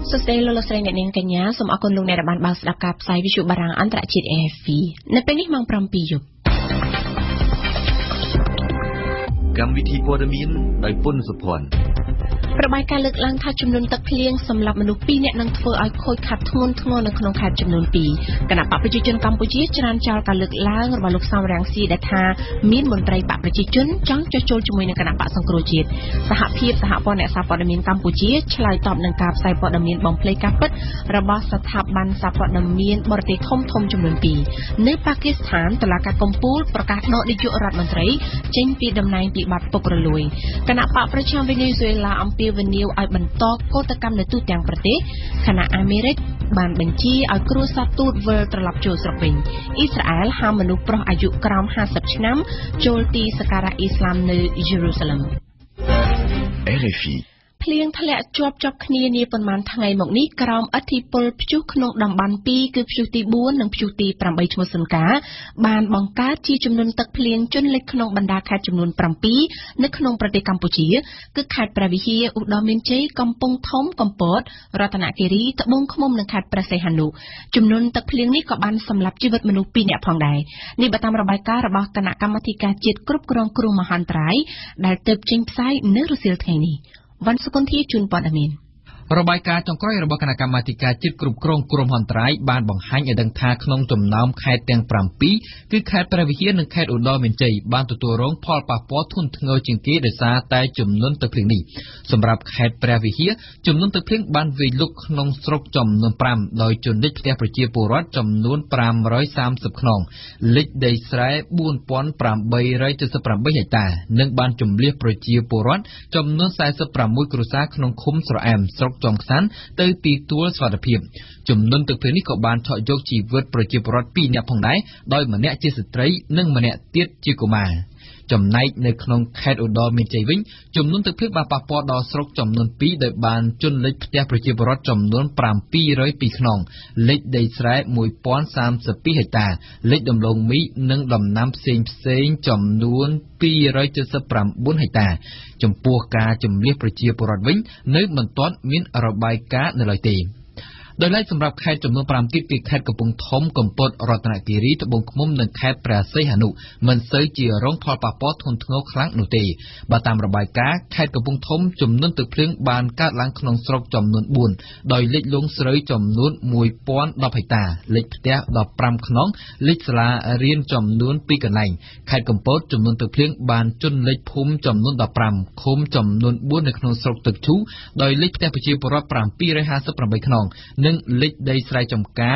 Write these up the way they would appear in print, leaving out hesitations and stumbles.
សួស្តីលោកលោកស្រីអ្នកនាងកញ្ញាសូមអរគុណលោកអ្នកដែលបានបើកស្ដាប់ការផ្សាយវិទ្យុបារាំងអន្តរជាតិ RFI នៅពេលនេះម៉ោង 7 យប់កម្មវិធីព័ត៌មានដោយពុនសុភ័ណ្ឌប្របាយការលើកឡើងថាចំនួនទឹកភ្លៀងសម្រាប់មនុស្ស2នាក់នឹងធ្វើឲ្យខូចខាតធ្ងន់ធ្ងរនៅក្នុងខេត្តចំនួន2គណៈបកប្រជាជនកម្ពុជាច្រានចោលការលើកឡើងរបស់លោកសំរងស៊ីដែលថាមានមន្ត្រីបកប្រជាជនចង់ចោះចូលជាមួយនឹងគណៈបកសង្គ្រោះជាតិសហភាពសហព័ន្ធអ្នកសារព័ត៌មានកម្ពុជាឆ្លើយតបនឹងការផ្សាយព័ត៌មានបំភ្លៃការពិតរបស់ស្ថាប័នសារព័ត៌មានបរទេសធំចំនួន2នៅប៉ាគីស្ថានតុលាការកំពូលប្រកាសដកនាយករដ្ឋមន្ត្រីចេញពីតំណែងពីបទពុករលួយគណៈបកប្រឆាំងវេណេស៊ុយអេឡាអំពាវនាវឲ្យបន្តកោតកម្មនៅទូទាំងប្រទេសខណៈអាមេរិកបានបញ្ជាឲ្យគ្រួសារទូតវិលត្រឡប់ចូលស្រុកវិញអ៊ីស្រាអែលហាមមនុស្សប្រុសអាយុក្រោម50ឆ្នាំចូលទីសក្ការៈអ៊ីស្លាមនៅយេរូសាឡឹម RFI ភ្លៀងធ្លាក់ជាប់គ្នានាប៉ុន្មានថ្ងៃមកនេះក្រោមឥទ្ធិពលព្យុះក្នុងតំបន់2គឺព្យុះទី4និងព្យុះទី8ឈ្មោះសុនកាបានបង្កើតជាចំនួនទឹកភ្លៀងជន់លិចក្នុងបណ្ដាខេត្តចំនួន7នៅក្នុងប្រទេសកម្ពុជាគឺខេត្តព្រះវិហារឧត្តរមានជ័យកំពង់ធំកំពតរតនគិរីត្បូងឃ្មុំនិងខេត្តព្រះសីហនុចំនួនទឹកភ្លៀងនេះក៏បានសម្លាប់ជីវិតមនុស្ស2នាក់ផងដែរនេះបើតាមរបាយការណ៍របស់គណៈកម្មាធិការជាតិគ្រប់គ្រងគ្រោះមហន្តរាយដែលទើបចេញផ្សាយនៅរសៀលថ្ងៃនេះវ៉ាន់សុគន្ធាជួនព័ត៌មានរបាយការណ៍ចុងក្រោយរបស់គណៈកម្មាធិការជាតិគ្រប់គ្រងគ្រោះមហន្តរាយបានបង្ហាញឲ្យដឹងថាក្នុងចំណោមខេត្តទាំង7គឺខេត្តព្រះវិហារនិងខេត្តឧត្តរមានជ័យបានទទួលរងផលប៉ះពាល់ធ្ងន់ធ្ងរជាងគេដោយសារតែចំនួនទឹកភ្លៀងនេះសម្រាប់ខេត្តព្រះវិហារចំនួនទឹកភ្លៀងបានវាយលុកក្នុងស្រុកចំនួន5ដោយជន់លិចផ្ទះប្រជាពលរដ្ឋចំនួន530ខ្នងលិចដីស្រែ4878ហិកតានិងបានជម្លៀសប្រជាពលរដ្ឋចំនួន46គ្រួសារក្នុងឃុំស្រអែមស្រុកចំខ្សាន់ទៅទីទួលសុវត្ថិភាពចំនួនទឹកភ្លៀងនេះក៏បានឆក់យកជីវិតប្រជាពលរដ្ឋ2នាក់ផងដែរដោយម្នាក់ជាស្ត្រីនិងម្នាក់ទៀតជាកុមារចំណែកនៅក្នុងខេត្តឧត្តរមានជ័យវិញចំនួនទឹកភ្លៀងបានប៉ះពាល់ដល់ស្រុកចំនួន2ដោយបានជន់លិចផ្ទះប្រជាពលរដ្ឋចំនួន702ខ្នងលិចដីស្រែ1032ហិកតាលិចដំឡូងមីនិងដំណាំផ្សេងចំនួន279ហិកតាចំពោះការជម្លៀសប្រជាពលរដ្ឋវិញនៅមិនទាន់មានរបាយការណ៍នៅឡើយទេដោយឡែកសម្រាប់ខេត្តចំនួន5ទៀតគឺខេត្តកំពង់ធំកំពតរតនគិរីត្បូងឃ្មុំនិងខេត្តព្រះសីហនុមិនសូវជារងផលប៉ះពាល់ធ្ងន់ធ្ងរខ្លាំងនោះទេបើតាមរបាយការណ៍ខេត្តកំពង់ធំចំនួនទឹកភ្លៀងបានកើតឡើងក្នុងស្រុកចំនួន4ដោយលិចលង់ស្រូវចំនួន1010ហិកតាលិចផ្ទះ15ខ្នងលិចសាលារៀនចំនួន2កន្លែងខេត្តកំពតចំនួនទឹកភ្លៀងបានជន់លិចភូមិចំនួន15ឃុំចំនួន4នៅក្នុងស្រុកទឹកឈូដោយលិចផ្ទះប្រជាពលរដ្ឋ758ខ្នងនិងលិចដីស្រែចម្ការ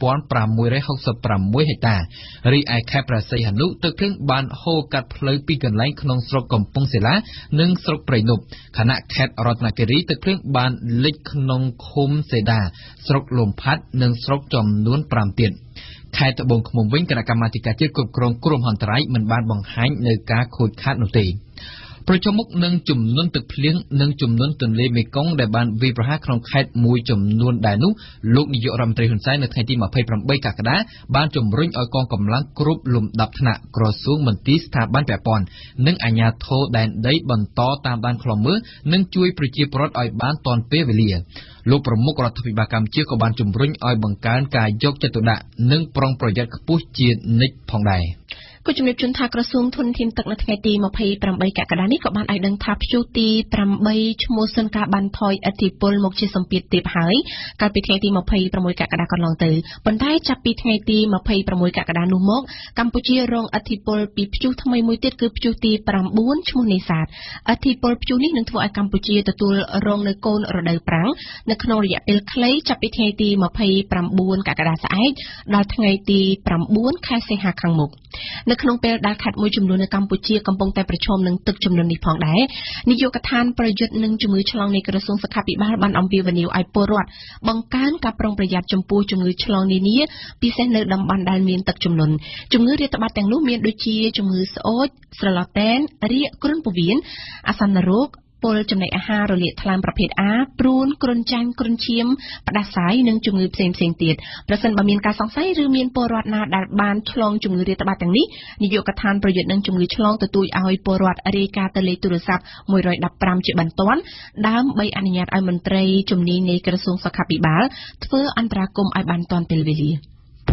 1666ហិកតារីឯខេត្តព្រះសីហនុទឹកភ្លៀងបានហូរកាត់ផ្លូវ2កន្លែងក្នុងស្រុកកំពង់សិលានិងស្រុកព្រៃនប់ខណៈខេត្តរតនគិរីទឹកភ្លៀងបានលិចក្នុងឃុំសេដាស្រុកលំផាត់និងស្រុកចំនួន5ទៀតខេត្តត្បូងឃ្មុំវិញគណៈកម្មាធិការជាតិគ្រប់គ្រងគ្រោះមហន្តរាយមិនបានបង្ហាញនៅការខូចខាតនោះទេប្រជុំមុខនឹងចំនួនទឹកភ្លៀងនិងចំនួនទន្លេមេគង្គដែលបានវាយប្រហារក្នុងខេត្តមួយចំនួនដែរនោះលោកនាយករដ្ឋមន្ត្រីហ៊ុនសែននៅថ្ងៃទី28កក្កដាបានជំរុញឲ្យកងកម្លាំងគ្រប់លំដាប់ថ្នាក់ក្រសួងមន្ទីរស្ថាប័នពាក់ព័ន្ធនិងអាជ្ញាធរដែនដីបន្តតាមដានឃ្លាំមើលនិងជួយប្រជាពលរដ្ឋឲ្យបានទាន់ពេលវេលាលោកប្រមុខរដ្ឋាភិបាលកម្ពុជាក៏បានជំរុញឲ្យបង្កើនការយកចិត្តទុកដាក់និងប្រុងប្រយ័ត្នខ្ពស់ជានិច្ចផងដែរក៏ជំរាបជូនថាក្រសួងធនធានទឹកនៅថ្ងៃទី28កក្កដានេះក៏បានឲ្យដឹងថាព្យុះទី8ឈ្មោះសុនកាបានថយឥទ្ធិពលមកជាសម្ពាធទៀតហើយកាលពីថ្ងៃទី26កក្កដាកន្លងទៅប៉ុន្តែចាប់ពីថ្ងៃទី26កក្កដានោះមកកម្ពុជារងឥទ្ធិពលពីព្យុះថ្មីមួយទៀតគឺព្យុះទី9ឈ្មោះនេសាទឥទ្ធិពលព្យុះនេះនឹងធ្វើឲ្យកម្ពុជាទទួលរងនៅកូនរដូវប្រាំងនៅក្នុងរយៈពេលខ្លីចាប់ពីថ្ងៃទី29កក្កដាស្អែកដល់ថ្ងៃទី9ខែសីហាខាងមុខនៅក្នុងពេលដែលខេត្តមួយចំនួននៅកម្ពុជាកំពុងតែប្រឈមនឹងទឹកជំនន់នេះផងដែរនាយកដ្ឋានប្រយុទ្ធនឹងជំងឺឆ្លងនៃក្រសួងសុខាភិបាលបានអំពាវនាវឲ្យពលរដ្ឋបង្កើនការប្រុងប្រយ័ត្នចំពោះជំងឺឆ្លងនានាពិសេសនៅតំបន់ដែលមានទឹកជំនន់ជំងឺរាតត្បាតទាំងនោះមានដូចជាជំងឺស្អូចស្រឡោតតែនរាគគ្រុនពោះវៀនអាសន្នរោគពលចំណីអាហាររលាកថ្លើមប្រភេទ A ព្រួនគ្រុនចាញ់គ្រុនឈាមផ្ដាសាយនិងជំងឺផ្សេងៗទៀតប្រសិនបើមានការសង្ស័យឬមានពលរដ្ឋណាដែលបានឆ្លងជំងឺរាតត្បាតទាំងនេះនាយកដ្ឋានប្រយុទ្ធនឹងជំងឺឆ្លងទទូចឲ្យពលរដ្ឋរាយការណ៍ទៅលេខទូរស័ព្ទ115ជាបន្ទាន់ដើម្បីអនុញ្ញាតឲ្យមន្ត្រីជំនាញនៃក្រសួងសុខាភិបាលធ្វើអន្តរាគមន៍ឲ្យបានទាន់ពេលវេលា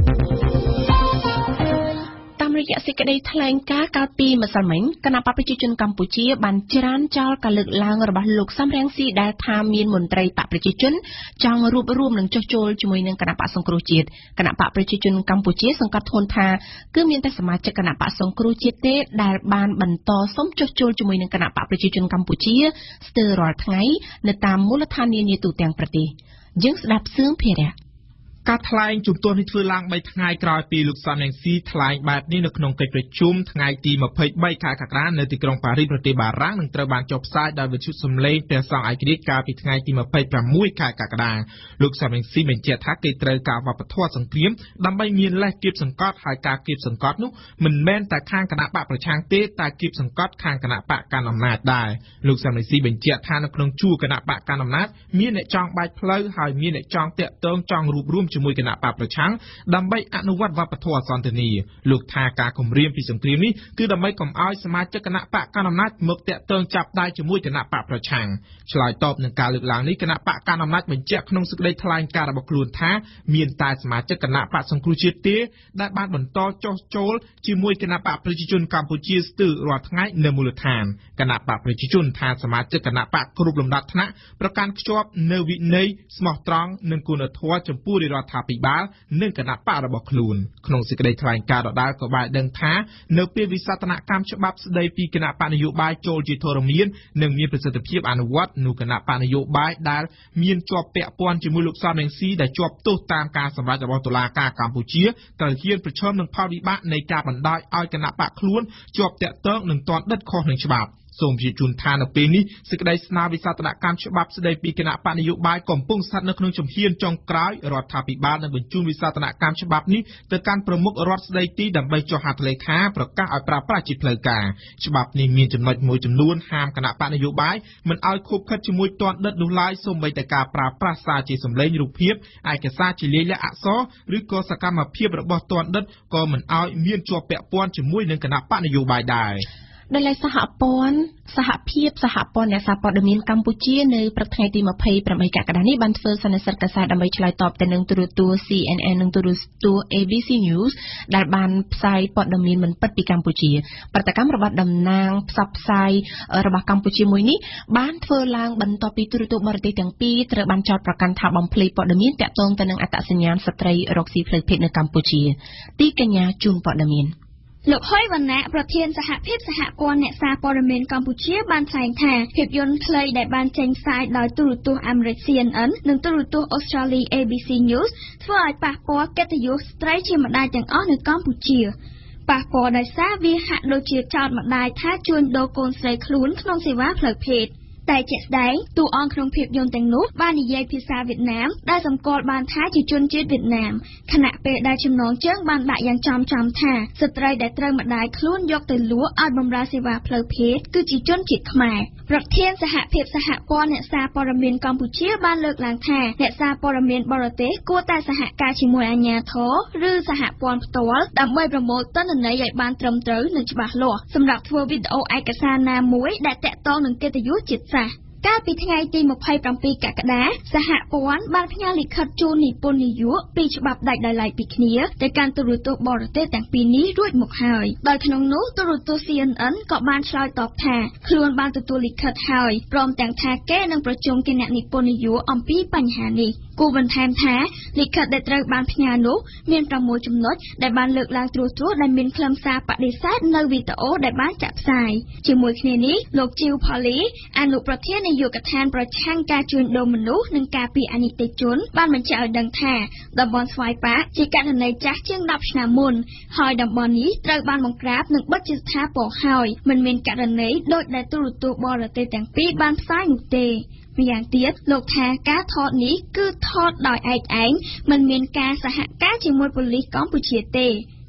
តាមរយៈសេចក្តីថ្លែងការណ៍កាលពីម្សិលមិញគណៈបកប្រជាជនកម្ពុជាបានច្រានចោលការលើកឡើងរបស់លោកសំរងស៊ីដែលថាមានមន្ត្រីបកប្រជាជនចង់រួបរวมនឹងចុះចូលជាមួយនឹងគណៈបកសង្គ្រោះជាតិគណៈបកប្រជាជនកម្ពុជាសង្កត់ធ្ងន់ថាគឺមានតែសមាជិកគណៈបកសង្គ្រោះជាតិទេដែលបានបន្តសុំចុះចូលជាមួយនឹងគណៈបកប្រជាជនកម្ពុជាស្ទើររាល់ថ្ងៃនៅតាមមូលដ្ឋាននានាទូទាំងប្រទេសយើងស្ដាប់សឿងភារៈការថ្លែងជំទាស់នេះធ្វើឡើង3ថ្ងៃក្រោយពីលោកសំរងស៊ីថ្លែងបែបនេះនៅក្នុងកិច្ចប្រជុំថ្ងៃទី23ខែកក្កដានៅទីក្រុងប៉ារីសប្រទេសបារាំងនឹងត្រូវបានចុះផ្សាយដោយវិទ្យុសំឡេងព្រះសង្ឃឯករាជ្យកាលពីថ្ងៃទី26ខែកក្កដាលោកសំរងស៊ីបញ្ជាក់ថាគេត្រូវការវប្បធម៌សង្គ្រាមដើម្បីមានលេសគៀបសង្កត់ហើយការគៀបសង្កត់នោះមិនមែនតែខាងគណៈបកប្រឆាំងទេតែគៀបសង្កត់ខាងគណៈបកកណ្ដាលអំណាចដែរលោកសំរងស៊ីបញ្ជាក់ថានៅក្នុងជួរគណៈបកកណ្ដាលអំណាចមានអ្នកចង់បែកផ្លូវហើយមានអ្នកចង់តាក់ទងចង់រួបរวมជាមួយគណៈបកប្រឆាំងដើម្បីអនុវត្តវប្បធម៌សន្តិនិកលោកថាការគម្រាមពីសង្គ្រាមនេះគឺដើម្បីកុំឲ្យសមាជិកគណៈបកកណ្ដាលអំណាចមកតាក់ទងចាប់ដៃជាមួយគណៈបកប្រឆាំងឆ្លើយតបនឹងការលើកឡើងនេះគណៈបកកណ្ដាលអំណាចបញ្ជាក់ក្នុងសេចក្តីថ្លែងការណ៍របស់ខ្លួនថាមានតែសមាជិកគណៈបកសង្គ្រោះជាតិទេដែលបានបន្តចុះចូលជាមួយគណៈបកប្រជាជនកម្ពុជាស្ទើររាល់ថ្ងៃនៅមូលដ្ឋានគណៈបកប្រជាជនថាសមាជិកគណៈបកគ្រប់លំដាប់ថ្នាក់ប្រកាន់ខ្ជាប់នៅវិន័យស្មោះត្រង់និងគុណធម៌ចំពោះរដ្ឋាភិបាលនិងគណៈបករបស់ខ្លួនក្នុងសេចក្តីថ្លែងការណ៍ដដែលក៏បានដឹងថានៅពេលវិសោធនកម្មច្បាប់ស្តីពីគណៈបកនយោបាយចូលជាធរមាននិងមានប្រសិទ្ធភាពអនុវត្តនោះគណៈបកនយោបាយដែលមានជាប់ពាក់ព័ន្ធជាមួយលោកសំរងស៊ីដែលជាប់ទោសតាមការសម្រេចរបស់តុលាការកម្ពុជាត្រូវហ៊ានប្រឈមនឹងផលវិបាកនៃការបណ្តោយឲ្យគណៈបកខ្លួនជាប់តាក់ទងនឹងទាន់ដិតខុសនឹងច្បាប់សូមជាជូនថានៅពេលនេះសេចក្តីស្នើវិសោធនកម្មច្បាប់ស្តីពីគណៈបកនយោបាយកំពុងស្ថិតនៅក្នុងជំហានចុងក្រោយរដ្ឋាភិបាលនឹងបញ្ជូនវិសោធនកម្មច្បាប់នេះទៅកាន់ប្រមុខរដ្ឋស្តីទីដើម្បីចុះហត្ថលេខាប្រកាសឲ្យប្រើប្រាស់ជាផ្លូវការច្បាប់នេះមានចំណុចមួយចំនួនហាមគណៈបកនយោបាយមិនឲ្យខុបខិតជាមួយទាន់ដិតនោះឡើយសូម្បីតែការប្រើប្រាស់សារជាសម្លេងរូបភាពឯកសារជាលាយលក្ខណ៍អក្សរឬក៏សកម្មភាពរបស់ទាន់ដិតក៏មិនឲ្យមានជាប់ពាក់ព័ន្ធជាមួយនឹងគណៈបកនយោបាយដែរដោយឡែកសហភាពសហព័ន្ធអ្នកសារព័ត៌មានកម្ពុជានៅព្រឹកថ្ងៃទី28កក្កដានេះបានធ្វើសន្និសីទកាសែតដើម្បីឆ្លើយតបទៅនឹងទូរទស្សន៍ CNN និងទូរទស្សន៍ ABC News ដែលបានផ្សាយព័ត៌មានមិនពិតពីកម្ពុជាប្រតិកម្មរបស់តំណាងផ្សព្វផ្សាយរបស់កម្ពុជាមួយនេះបានធ្វើឡើងបន្ទាប់ពីទូរទស្សន៍បរទេសទាំងពីរត្រូវបានចោទប្រកាន់ថាបំភ្លៃព័ត៌មានទាក់ទងទៅនឹងអត្តសញ្ញាណស្ត្រីរកស៊ីផ្លូវភេទនៅកម្ពុជាទីកញ្ញាជូនព័ត៌មានលោកហុយវណ្ណៈប្រធានសហភាពសហព័ន្ធអ្នកសារព័ត៌មានកម្ពុជាបានថ្លែងថាភាពយន្តខ្លីដែលបានចេញផ្សាយដោយទូរទស្សន៍អាមេរិក CNN និងទូរទស្សន៍អូស្ត្រាលី ABC News ធ្វើឲ្យប៉ះពាល់កិត្តិយសស្ត្រីជាម្ដាយទាំងអស់នៅកម្ពុជាប៉ះពាល់ដោយសារវាហាក់ដូចជាចោទម្ដាយថាជួញដូរកូនស្រីខ្លួនក្នុងសេវាផ្លូវភេទតែជាក់ស្ដែងតួអង្គក្នុងភាពយន្តទាំងនោះបាននិយាយភាសាវៀតណាមដែលសម្គាល់បានថាជាជនជាតិវៀតណាមខណៈពេលដែលចំណងជើងបានដាក់យ៉ាងចំថាស្ត្រីដែលត្រូវម្ដាយខ្លួនយកទៅលក់ឲ្យបម្រើសេវាផ្លូវភេទគឺជាជនជាតិខ្មែរប្រធានសហភាពសហព័ន្ធអ្នកសារព័ត៌មានកម្ពុជាបានលើកឡើងថាអ្នកសារព័ត៌មានបរទេសគួរតែសហការជាមួយអាជ្ញាធរឬសហព័ន្ធផ្ទាល់ដើម្បីប្រមូលទិន្នន័យឲ្យបានត្រឹមត្រូវនិងច្បាស់លាស់សម្រាប់ធ្វើវីដេអូឯកសារណាមួយដែលតាក់ទងនឹងកិត្តិយសជាតិសាសន៍កាលពីថ្ងៃទី27កក្កដាសហព័ន្ធបានផ្ញើលិខិតជូននិពន្ធនាយកពីច្បាប់ដាច់ដោយឡែកពីគ្នាទៅកាន់ទូរទស្សន៍បរទេសទាំងពីរនេះរួចមកហើយដោយក្នុងនោះទូរទស្សន៍ CNN ក៏បានឆ្លើយតបថាខ្លួនបានទទួលលិខិតហើយព្រមទាំងថាគេនឹងប្រជុំគណៈនិពន្ធនាយកអំពីបញ្ហានេះគូបន្ថែមថាលិខិតដែលត្រូវបានផ្ញើនោះមាន6ចំណុចដែលបានលើកឡើងត្រួសត្រាសដែលមានខ្លឹមសារបដិសេធនៅវីដេអូដែលបានចាក់ផ្សាយជាមួយគ្នានេះលោកជីវផូលីអនុប្រធាននាយកដ្ឋានប្រឆាំងការជួញដូរមនុស្សនិងការពារអនិច្ចជនបានបញ្ជាក់ឲ្យដឹងថាតំបន់ស្វាយប៉ាជាករណីចាស់ជាង10ឆ្នាំមុនហើយតំបន់នេះត្រូវបានបង្ក្រាបនិងបិទជាស្ថាពរហើយមិនមានករណីដូចដែលទូរទស្សន៍បរទេសទាំងពីរបានផ្សាយនោះទេម្យ៉ាងទៀតលោកថាការថតនេះគឺថតដោយឯកឯងមិនមានការសហការជាមួយប៉ូលីសកម្ពុជាទេ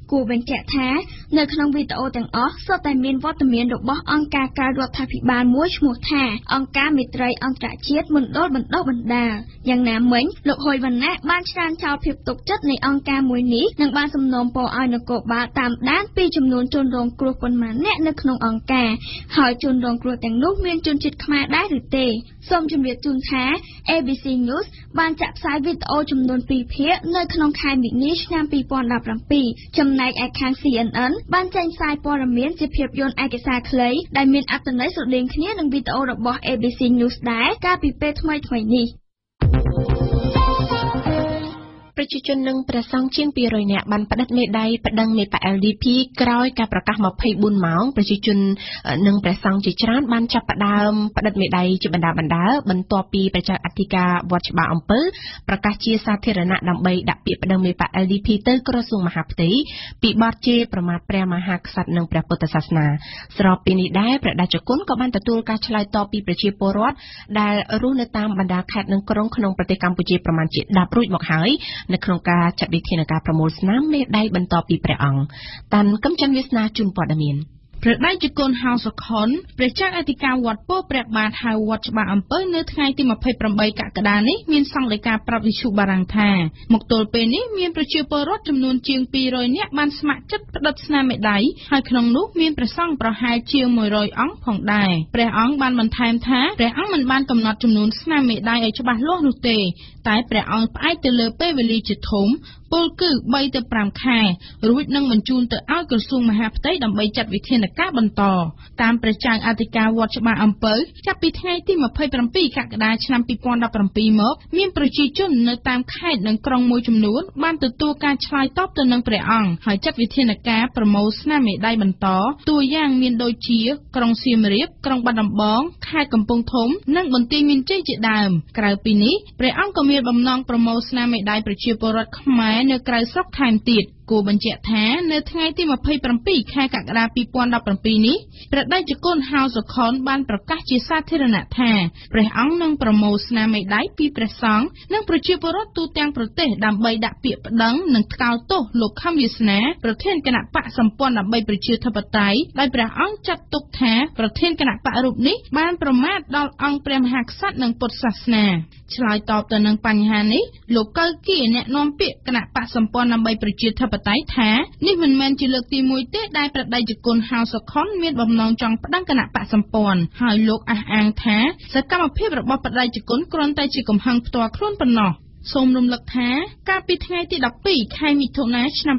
គួរបញ្ជាក់ថានៅក្នុងវីដេអូទាំងអស់សុទ្ធតែមានវត្តមានរបស់អង្គការក្រៅរដ្ឋាភិបាលមួយឈ្មោះថាអង្គការមេត្រីអន្តរជាតិមណ្ឌលបណ្ដុះបណ្ដាលយ៉ាងណាមិញលោកហ៊ុយវណ្ណៈបានច្រានចោលភាពទុកចិត្តនៃអង្គការមួយនេះនិងបានសំណូមពរឲ្យនគរបាលតាមដានពីចំនួនជនរងគ្រោះប៉ុន្មានអ្នកនៅក្នុងអង្គការហើយជនរងគ្រោះទាំងនោះមានជនជាតិខ្មែរដែរឬទេសូមជម្រាបជូនថា ABC News បានចាក់ផ្សាយវីដេអូចំនួន2ភាគនៅក្នុងខែមីនាឆ្នាំ2017ចំណែកឯខាង CNN បានចេញផ្សាយព័ត៌មានជាភាពយន្តឯកសារខ្លីដែលមានអត្ថន័យស្រដៀងគ្នានឹងវីដេអូរបស់ ABC News ដែរកាលពីពេលថ្មីៗនេះប្រជាជននិងព្រះសង្ឃជាង200នាក់បានផ្តិតមេដាយប្តឹងមេបក LDP ក្រោយការប្រកាស24ម៉ោងប្រជាជននិងព្រះសង្ឃជាច្រើនបានចាប់ផ្ដើមផ្តិតមេដាយជាបណ្ដាបន្ទាប់ពីប្រជាអធិការវត្តច្បារអំពើប្រកាសជាសាធារណៈដើម្បីដាក់ពាក្យប្តឹងមេបក LDP ទៅក្រសួងមហាផ្ទៃពីបទជេរប្រមាថព្រះមហាក្សត្រនិងព្រះពុទ្ធសាសនាស្របពេលនេះដែរព្រះតេជគុណក៏បានទទួលការឆ្លើយតបពីប្រជាពលរដ្ឋដែលរស់នៅតាមបណ្ដាខេត្តនិងក្រុងក្នុងប្រទេសកម្ពុជាប្រមាណជា10រួចមកហើយនៅក្នុងការចាត់វិធានការប្រមូលស្នាមមេដៃបន្តពីព្រះអង្គតានកឹមច័ន្ទវាសនាជូនព័ត៌មានព្រះដេចគុណហៅសុខុនព្រះចៅអធិការវត្តពោធិ៍ព្រះបាទហៅវត្តច្បារអំពើនៅថ្ងៃទី28កក្កដានេះមានសង្ឃដីកាប្រាប់វិទ្យុបារាំងថាមកទល់ពេលនេះមានប្រជាពលរដ្ឋចំនួនជាង200នាក់បានស្ម័គ្រចិត្តផ្តិតស្នាមមេដៃហើយក្នុងនោះមានព្រះសង្ឃប្រហែលជាង100អង្គផងដែរព្រះអង្គបានបន្ថែមថាព្រះអង្គមិនបានកំណត់ចំនួនស្នាមមេដៃឲ្យច្បាស់លាស់នោះទេតែព្រះអង្គផ្អែកទៅលើពេលវេលាជាធំពលគឺ3ទៅ5ខែរួចនឹងបញ្ជូនទៅឲ្យក្រសួងមហាផ្ទៃដើម្បីចាត់វិធានការបន្តតាមព្រះចៅអធិការវត្តច្បារអំពើចាប់ពីថ្ងៃទី27កក្កដាឆ្នាំ2017មកមានប្រជាជននៅតាមខេត្តនិងក្រុងមួយចំនួនបានទទួលការឆ្លើយតបទៅនឹងព្រះអង្គហើយចាត់វិធានការប្រមូលស្នាមមេដៃបន្តតួយ៉ាងមានដូចជាក្រុងសៀមរាបក្រុងបាត់ដំបងខេត្តកំពង់ធំនិងបន្ទាយមានជ័យជាដើមក្រៅពីនេះព្រះអង្គក៏មានបំណងប្រមូលស្នាមមេដៃប្រជាពលរដ្ឋខ្មែរនៅក្រៅស្រុកថែមទៀតគួរបញ្ជាក់ថានៅថ្ងៃទី27ខែកក្កដា2017នេះព្រះដេចគុណហៅសុខុនបានប្រកាសជាសាធារណៈថាព្រះអង្គនឹងប្រមូលស្នាមមេដៃពីព្រះសង្ឃនិងប្រជាពលរដ្ឋទូទាំងប្រទេសដើម្បីដាក់ពាក្យប្តឹងនិងថ្កោលទោសលោកខំវាសនាប្រធានគណៈបកសម្ព័ន្ធដើម្បីប្រជាធិបតេយ្យដោយព្រះអង្គចាត់ទុកថាប្រធានគណៈបករូបនេះបានប្រមាថដល់អង្គព្រះមហាក្សត្រនិងពុទ្ធសាសនាឆ្លើយតបទៅនឹងបញ្ហានេះលោកកៅគៀអ្នកនាំពាក្យគណៈបកសម្ព័ន្ធដើម្បីប្រជាធិបតេយ្យថានេះមិនមែនជាលើកទី1ទេដែលព្រះដេចគុណហៅសុខុនមានបំណងចង់ប្តឹងគណៈបកសម្ព័ន្ធហើយលោកអះអាងថាសកម្មភាពរបស់ព្រះដេចគុណគ្រាន់តែជាកំហឹងផ្ទាល់ខ្លួនប៉ុណ្ណោះសូមរំលឹកថាកាលពីថ្ងៃទី12ខែមិថុនាឆ្នាំ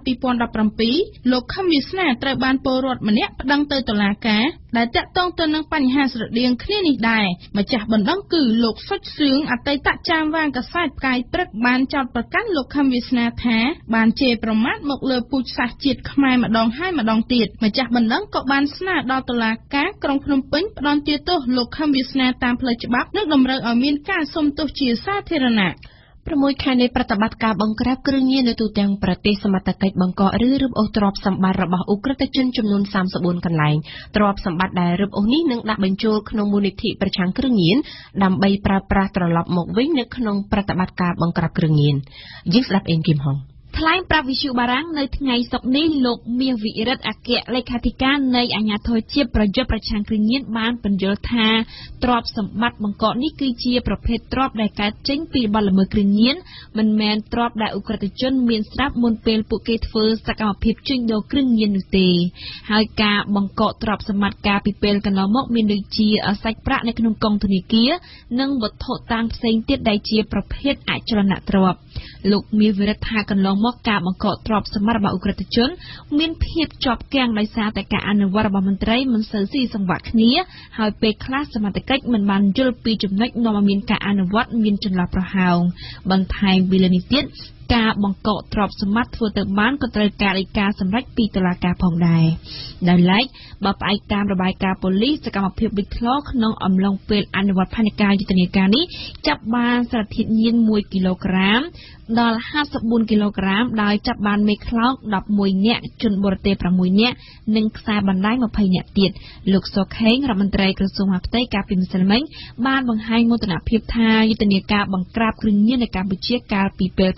2017លោកខំវាសនាត្រូវបានពលរដ្ឋម្នាក់ប្តឹងទៅតុលាការដែលតាក់ទងទៅនឹងបញ្ហាស្រដៀងគ្នានេះដែរម្ចាស់បណ្ដឹងគឺលោកសុចសឿងអតីតចាមវាងកាសែតផ្កាយព្រឹកបានចោទប្រកាន់លោកខំវាសនាថាបានជេរប្រមាថមកលើពូជសាសន៍ជាតិខ្មែរម្ដងហើយម្ដងទៀតម្ចាស់បណ្ដឹងក៏បានស្នើដល់តុលាការក្រុងភ្នំពេញផ្តន្ទាទោសលោកខំវាសនាតាមផ្លូវច្បាប់និងតម្រូវឲ្យមានការសុំទោសជាសាធារណៈ6ខែនៃប្រតិបត្តិការបង្ក្រាបគ្រឿងញៀននៅទូទាំងប្រទេសសមត្ថកិច្ចបង្កឬរឹបអូសទ្រព្យសម្បត្តិរបស់អ ுក្រិតជនចំនួន34កន្លែងទ្រព្យសម្បត្តិដែលរឹបអូសនេះនឹងដាក់បញ្ចូលក្នុងមូលនិធិប្រឆាំងគ្រឿងញៀនដើម្បីប្រើប្រាស់ត្រឡប់មកវិញនៅក្នុងប្រតិបត្តិការបង្ក្រាបគ្រឿងញៀនយើងស្ដាប់អេងគឹមហុងថ្លែងប្រាប់វិទ្យុបារាំងនៅថ្ងៃសុក្រនេះលោកមាសវិរិទ្ធអគ្គលេខាធិការនៃអាជ្ញាធរជាតិប្រយុទ្ធប្រឆាំងគ្រឿងញៀនបានបញ្យល់ថាទ្រព្យសម្បត្តិបង្កកនេះគឺជាប្រភេទទ្រព្យដែលកើតចេញពីបទល្មើសគ្រឿងញៀនមិនមែនទ្រព្យដែលអ ுក្រិតជនមានស្រាប់មុនពេលពួកគេធ្វើសកម្មភាពជួញដូរគ្រឿងញៀននោះទេហើយការបង្កកទ្រព្យសម្បត្តិកាលពីពេលកន្លងមកមានដូចជាសាច់ប្រាក់នៅក្នុងកងធនាគារនិងវត្ថុតាងផ្សេងទៀតដែលជាប្រភេទអចលនទ្រព្យលោកមាសវិរិទ្ធថាកន្លងមកការបង្កកទ្រព្យសម្បត្តិរបស់អ ுក្រិតជនមានភាពជាប់គាំងដោយសារតែការអនុវត្តរបស់មន្ត្រីមិនសូវស៊ីសង្វាក់គ្នាហើយពេលខ្លះសមត្ថកិច្ចមិនបានយល់ពីចំណុចនាំឲ្យមានការអនុវត្តមានចន្លោះប្រហោងបន្ថែមពីលើនេះទៀតការបង្កកទ្រព្យសម្បត្តិធ្វើទៅបានក៏ត្រូវការឯកការសម្រេចពីតុលាការផងដែរដោយឡែកបើផ្អែកតាមរបាយការណ៍ប៉ូលីសសកម្មភាពវិថ្លក្នុងអំឡុងពេលអនុវត្តផែនការយុទ្ធនាការនេះចាប់បានសារធាតុញៀន1គីឡូក្រាមដល់54គីឡូក្រាមដោយចាប់បានមេខ្លោក11នាក់ជនបរទេស6នាក់និងខ្សែបណ្ដាញ20នាក់ទៀតលោកសុខេងរដ្ឋមន្ត្រីក្រសួងមហាផ្ទៃកាលពីម្សិលមិញបានបង្ហាញមោទនភាពថាយុទ្ធនាការបង្ក្រាបគ្រឿងញៀននៅកម្ពុជាកាលពីពេលកន្លងមក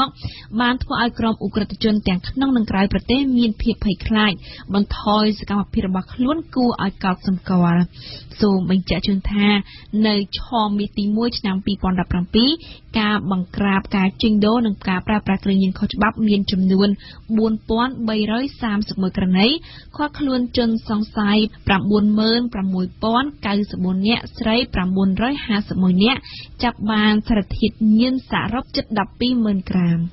មកបានធ្វើឲ្យក្រុមឧក្រិដ្ឋជនទាំងក្នុងនិងក្រៅប្រទេសមានភាពភ័យខ្លាចបន្ថយសកម្មភាពរបស់ខ្លួនគួរឲ្យកោតសម្គាល់សូមបញ្ជាក់ជូនថានៅឆមាសទី1ឆ្នាំ2017ការបង្ក្រាបការជួញដូរនិងការប្រើប្រាស់គ្រឿងញៀនខុសច្បាប់មានចំនួន 4331 ករណីឃាត់ខ្លួនជនសង្ស័យ 96,094 នាក់ស្រី 951 នាក់ចាប់បានសារធាតុញៀនសរុបជិត 12,000 ក្រាម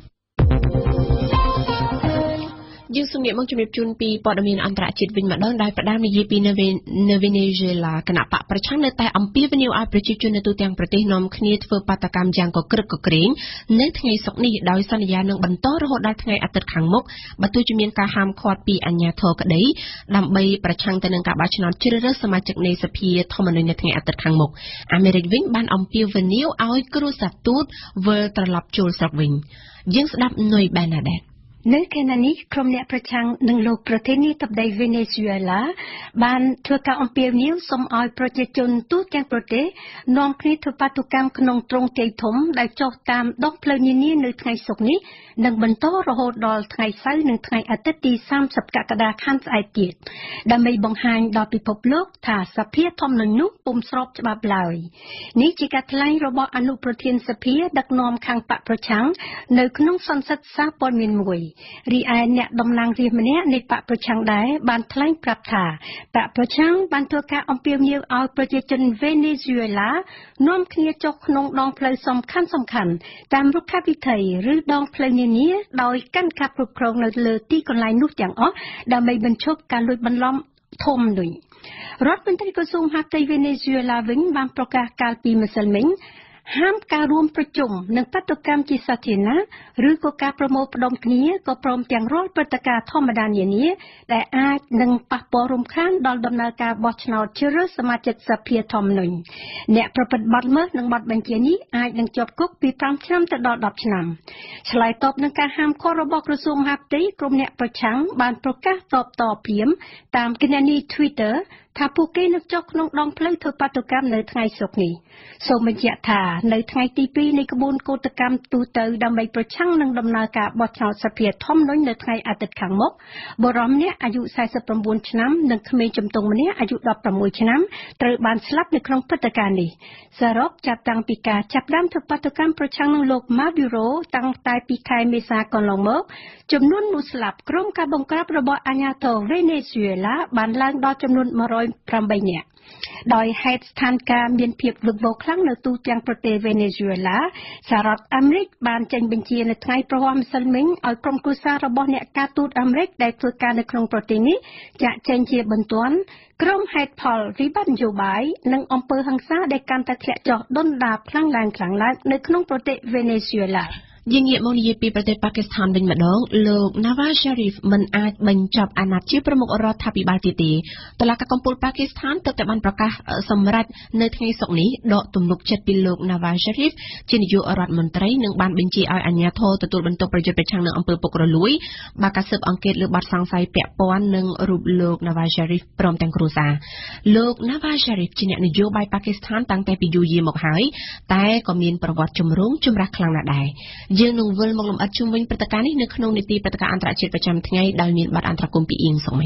យើងសូមងាកមកជំរាបជូនពីព័ត៌មានអន្តរជាតិវិញម្ដងដោយផ្ដើមនិយាយពីនៅវេណេស៊ុយឡាគណៈបកប្រឆាំងនៅតែអំពាវនាវឲ្យប្រជាជននៅទូទាំងប្រទេសនាំគ្នាធ្វើបាតកម្មយ៉ាងកក្រឹកកក្រែងនៅថ្ងៃសុក្រនេះដោយសន្យានឹងបន្តរហូតដល់ថ្ងៃអាទិត្យខាងមុខបើទោះជាមានការហាមឃាត់ពីអាជ្ញាធរក្តីដើម្បីប្រឆាំងទៅនឹងការបោះឆ្នោតជ្រើសរើសសមាជិកនៃសភាធម្មនុញ្ញនៅថ្ងៃអាទិត្យខាងមុខអាមេរិកវិញបានអំពាវនាវឲ្យគ្រួសារទូតវិលត្រឡប់ចូលស្រុកវិញយើងស្ដាប់នុយបែណាដេតនៅខេត្តនេះក្រុមអ្នកប្រឆាំងនឹងលោកប្រធានាធិបតីវេណេស៊ុយឡាបានធ្វើការអំពាវនាវសូមឲ្យប្រជាជនទូទាំងប្រទេសនាំគ្នាធ្វើបាតុកម្មក្នុងទ្រង់ទ្រាយធំដែលចុះតាមដងផ្លូវនានានៅថ្ងៃសុក្រនេះនិងបន្តរហូតដល់ថ្ងៃសៅរ៍និងថ្ងៃអាទិត្យទី30កក្កដាខាងស្អែកទៀតដើម្បីបង្ហាញដល់ពិភពលោកថាសភាធម្មនុញ្ញនោះពុំស្របច្បាប់ឡើយនេះជាការថ្លែងរបស់អនុប្រធានសភាដឹកនាំខាងបកប្រឆាំងនៅក្នុងសន្និសីទសារព័ត៌មានមួយរីឯអ្នកតំណាងរាស្ត្រម្នាក់នៃបកប្រឆាំងដែរបានថ្លែងប្រាប់ថាបកប្រឆាំងបានធ្វើការអំពាវនាវឲ្យប្រជាជនវេណេស៊ុយឡានាំគ្នាចុះក្នុងដងផ្លូវសំខាន់ៗតាមរដ្ឋវិធីឬដងផ្លូវនានាដោយកាន់កាប់គ្រប់គ្រងនៅលើទីកន្លែងនោះទាំងអស់ដើម្បីបញ្ឈប់ការលួចបន្លំធំនោះរដ្ឋមន្ត្រីក្រសួងមហាផ្ទៃវេណេស៊ុយឡាវិញបានប្រកាសកាលពីម្សិលមិញហាមការរួមប្រជុំនិងបាតុកម្មជាសាធារណៈឬក៏ការប្រមូលផ្ដុំគ្នាក៏ព្រមទាំងរាល់ព្រឹត្តិការណ៍ធម្មតានានាដែលអាចនឹងប៉ះពាល់រំខានដល់ដំណើរការបោះឆ្នោតជ្រើសរើសសមាជិកសភាធម្មនុញ្ញអ្នកប្រព្រឹត្តបទល្មើសនិងបទបញ្ជានេះអាចនឹងជាប់គុកពី5ឆ្នាំទៅដល់10ឆ្នាំឆ្លើយតបនឹងការហាមឃាត់របស់ក្រសួងមហាផ្ទៃក្រុមអ្នកប្រឆាំងបានប្រកាសតបតភ្លាមតាមគណនី Twitter ថាពួកគេនឹងចុះក្នុងដងផ្លូវធ្វើបាតុកម្មនៅថ្ងៃសុក្រនេះសូមបញ្ជាក់ថានៅថ្ងៃទី2នៃក្បួនកោតកម្មទូទៅដើម្បីប្រឆាំងនឹងដំណើរការបោះឆ្នោតសភាធម្មនុញ្ញនៅថ្ងៃអាទិត្យខាងមុខបុរសម្នាក់អាយុ49ឆ្នាំនិងក្មេងជំទង់ម្នាក់អាយុ16ឆ្នាំត្រូវបានស្លាប់នៅក្នុងព្រឹត្តិការណ៍នេះសរុបចាប់តាំងពីការចាប់ផ្ដើមធ្វើបាតុកម្មប្រឆាំងនឹងលោក Maduro តាំងតែពីខែមេសាកន្លងមកចំនួនមនុស្សស្លាប់ក្រុមការបង្ក្រាបរបស់អាជ្ញាធរវេណេស៊ុយឡាបានឡើងដល់ចំនួន108នាក់ដោយហេតុស្ថានភាពមានភាពវឹកវរខ្លាំងនៅទូទាំងប្រទេសវេណេស៊ុយឡាសហរដ្ឋអាមេរិកបានចេញបញ្ជានៅថ្ងៃប្រហ័សម្សិលមិញឲ្យក្រុមគ្រួសាររបស់អ្នកការទូតអាមេរិកដែលធ្វើការនៅក្នុងប្រទេសនេះចាក់ចែងជាបន្ទាន់ក្រុមហេតុផលវិបត្តិនយោបាយនិងអំពើហិង្សាដែលកាន់តែធ្លាក់ចុះដុនដាបខ្លាំងឡើងនៅក្នុងប្រទេសវេណេស៊ុយឡាយើងងាកមកនិយាយពីប្រទេសប៉ាគីស្ថានវិញម្ដងលោក Nawaz Sharif មិនអាចបញ្ចប់អាណត្តិជាប្រមុខរដ្ឋាភិបាលទៀតទេតុលាការកំពូលប៉ាគីស្ថានទើបតែបានប្រកាសសម្រេចនៅថ្ងៃសុក្រនេះដកទំនុកចិត្តពីលោក Nawaz Sharif ជានាយករដ្ឋមន្ត្រីនិងបានបញ្ជាឲ្យអាជ្ញាធរទទួលបន្ទុកប្រយុទ្ធប្រឆាំងនឹងអំពើពុករលួយបើការស៊ើបអង្កេតលើបទសង្ស័យពាក់ព័ន្ធនឹងរូបលោក Nawaz Sharif ព្រមទាំងគ្រួសារលោក Nawaz Sharif ជាអ្នកនយោបាយប៉ាគីស្ថានតាំងតែពីយូរយារមកហើយតែក៏មានប្រវត្តិចម្រូងចម្រាសខ្លាំងណាស់ដែរយើងនឹងវិលមកលំអិតជុំវិញព្រឹត្តិការណ៍នេះនៅក្នុងនីតិព្រឹត្តិការណ៍អន្តរជាតិប្រចាំថ្ងៃដោយមានបទអន្តរកម្មពីអៀងសុងមិញ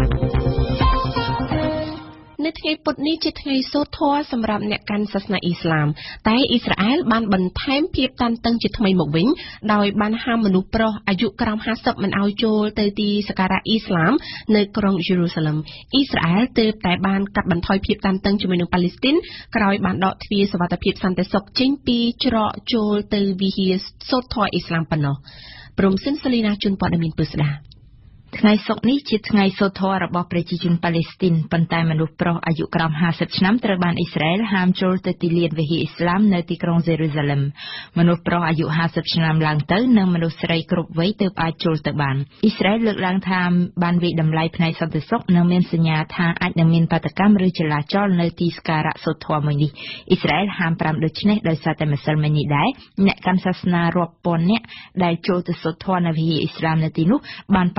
នៅថ្ងៃពុធនេះជាថ្ងៃសូត្រធម៌សម្រាប់អ្នកកាន់សាសនាអ៊ីស្លាមតែអ៊ីស្រាអែលបានបន្ថែមភាពតានតឹងជាថ្មីមកវិញដោយបានហាមមនុស្សប្រុសអាយុក្រោម50មិនឲ្យចូលទៅទីសក្ការៈអ៊ីស្លាមនៅក្រុងយេរូសាឡឹមអ៊ីស្រាអែលទើបតែបានកាត់បន្ថយភាពតានតឹងជាមួយនឹងប៉ាឡេស្ទីនក្រោយបានដកទ្វារសុវត្ថិភាពសន្តិសុខចេញពីច្រកចូលទៅវិហារសូត្រធម៌អ៊ីស្លាមប៉ុណ្ណោះព្រមសិនសេលីណាជូនព័ត៌មានពឹស្ដាថ្ងៃសុក្រនេះជាថ្ងៃសូត្រធម៌របស់ប្រជាជនប៉ាឡេស្ទីនប៉ុន្តែមនុស្សប្រុសអាយុក្រោម50ឆ្នាំត្រូវបានអ៊ីស្រាអែលហាមចូលទៅទីលានវិហារអ៊ីស្លាមនៅទីក្រុងយេរូសាឡឹមមនុស្សប្រុសអាយុ50ឆ្នាំឡើងទៅនិងមនុស្សស្រីគ្រប់វ័យទើបអាចចូលទៅបានអ៊ីស្រាអែលលើកឡើងថាបានវិតម្លៃផ្នែកសន្តិសុខនិងមានសញ្ញាថាអាចនឹងមានបាតកម្មឬចលាចលនៅទីសក្ការៈសូត្រធម៌មួយនេះអ៊ីស្រាអែលហាម5ដូចនេះដោយសារតែម្សិលមិញនេះដែរអ្នកកាន់សាសនារាប់ពាន់នាក់ដែលចូលទៅសូត្រធម៌នៅវិហារអ៊ីស្លាមនៅទីនោះបានប៉ះទង្គិច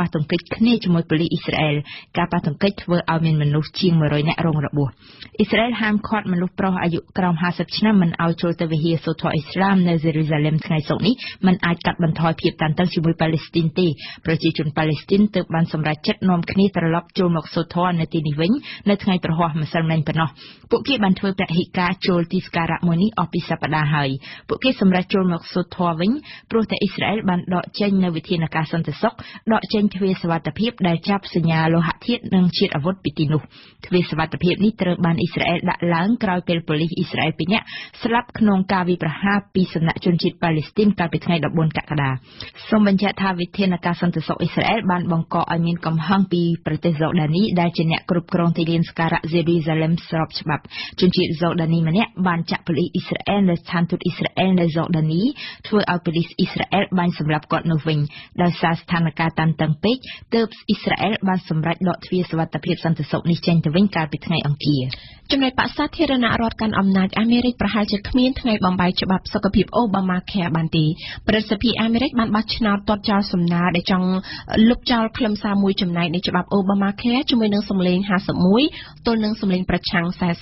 គ្នាជាមួយប៉ូលីសអ៊ីស្រាអែលការប៉ះទង្គិចធ្វើឲ្យមានមនុស្សជាង100នាក់រងរបួសអ៊ីស្រាអែលហាមឃាត់មនុស្សប្រុសអាយុក្រោម50ឆ្នាំមិនឲ្យចូលទៅវិហារសូត្រធម៌អ៊ីស្លាមនៅយេរូសាឡិមថ្ងៃសុក្រនេះមិនអាចកាត់បន្ថយភាពតានតឹងជាមួយប៉ាឡេស្ទីនទេប្រជាជនប៉ាឡេស្ទីនទើបបានសម្រេចចិត្តនាំគ្នាត្រឡប់ចូលមកសូត្រធម៌នៅទីនេះវិញនៅថ្ងៃប្រហ័សម្សិលមិញប៉ុណ្ណោះពួកគេបានធ្វើពហិការចូលទីសក្ការៈមួយនេះអស់ពីសប្តាហ៍ហើយពួកគេសម្រេចចូលមកសូត្រធម៌វិញព្រោះតែអ៊ីស្រាអែលបានដកចេញនៅវិធានការសន្តិសុខដកចេញទ្វេសុវត្ថិភាពដែលចាប់សញ្ញាលោហៈធាតុនិងជាតិអាវុធពីទីនោះទ្វេសុវត្ថិភាពនេះត្រូវបានអ៊ីស្រាអែលដាក់ឡើងក្រោយពេលប៉ូលីសអ៊ីស្រាអែល2នាក់ស្លាប់ក្នុងការវាយប្រហារពីសំណាក់ជនជាតិប៉ាឡេស្ទីនកាលពីថ្ងៃ14កក្កដាសូមបញ្ជាក់ថាវិធានការសន្តិសុខអ៊ីស្រាអែលបានបង្កឲ្យមានកំហឹងពីប្រទេសសូដានីដែលជាអ្នកគ្រប់គ្រងទីលានសក្ការៈយេរូសាឡិមស្របច្បាប់ជនជាតិសូដានីម្នាក់បានចាក់ប៉ូលីសអ៊ីស្រាអែលនៅស្ថានទូតអ៊ីស្រាអែលនៅសូដានីធ្វើឲ្យប៉ូលីសអ៊ីស្រាអែលបាញ់សម្លាប់គាត់នោះវិញដោយសារស្ថានភាពតានតឹងពេកទើបអ៊ីស្រាអែលបានសម្រេចដកទ្វារសុវត្ថិភាពសន្តិសុខនេះចេញទៅវិញកាលពីថ្ងៃអង្គារចំណែកបក្សសាធារណរដ្ឋកាន់អំណាចអាមេរិកប្រហែលជាគ្មានថ្ងៃបំបីច្បាប់សុខភាពអូបាម៉ាខែបានទេប្រសិទ្ធភាពអាមេរិកបានបោះឆ្នោតទាត់ចោលសំណើដែលចង់លុបចោលខ្លឹមសារមួយចំណែកនៃច្បាប់អូបាម៉ាខែជាមួយនឹងសម្លេង51ទល់នឹងសម្លេងប្រឆាំង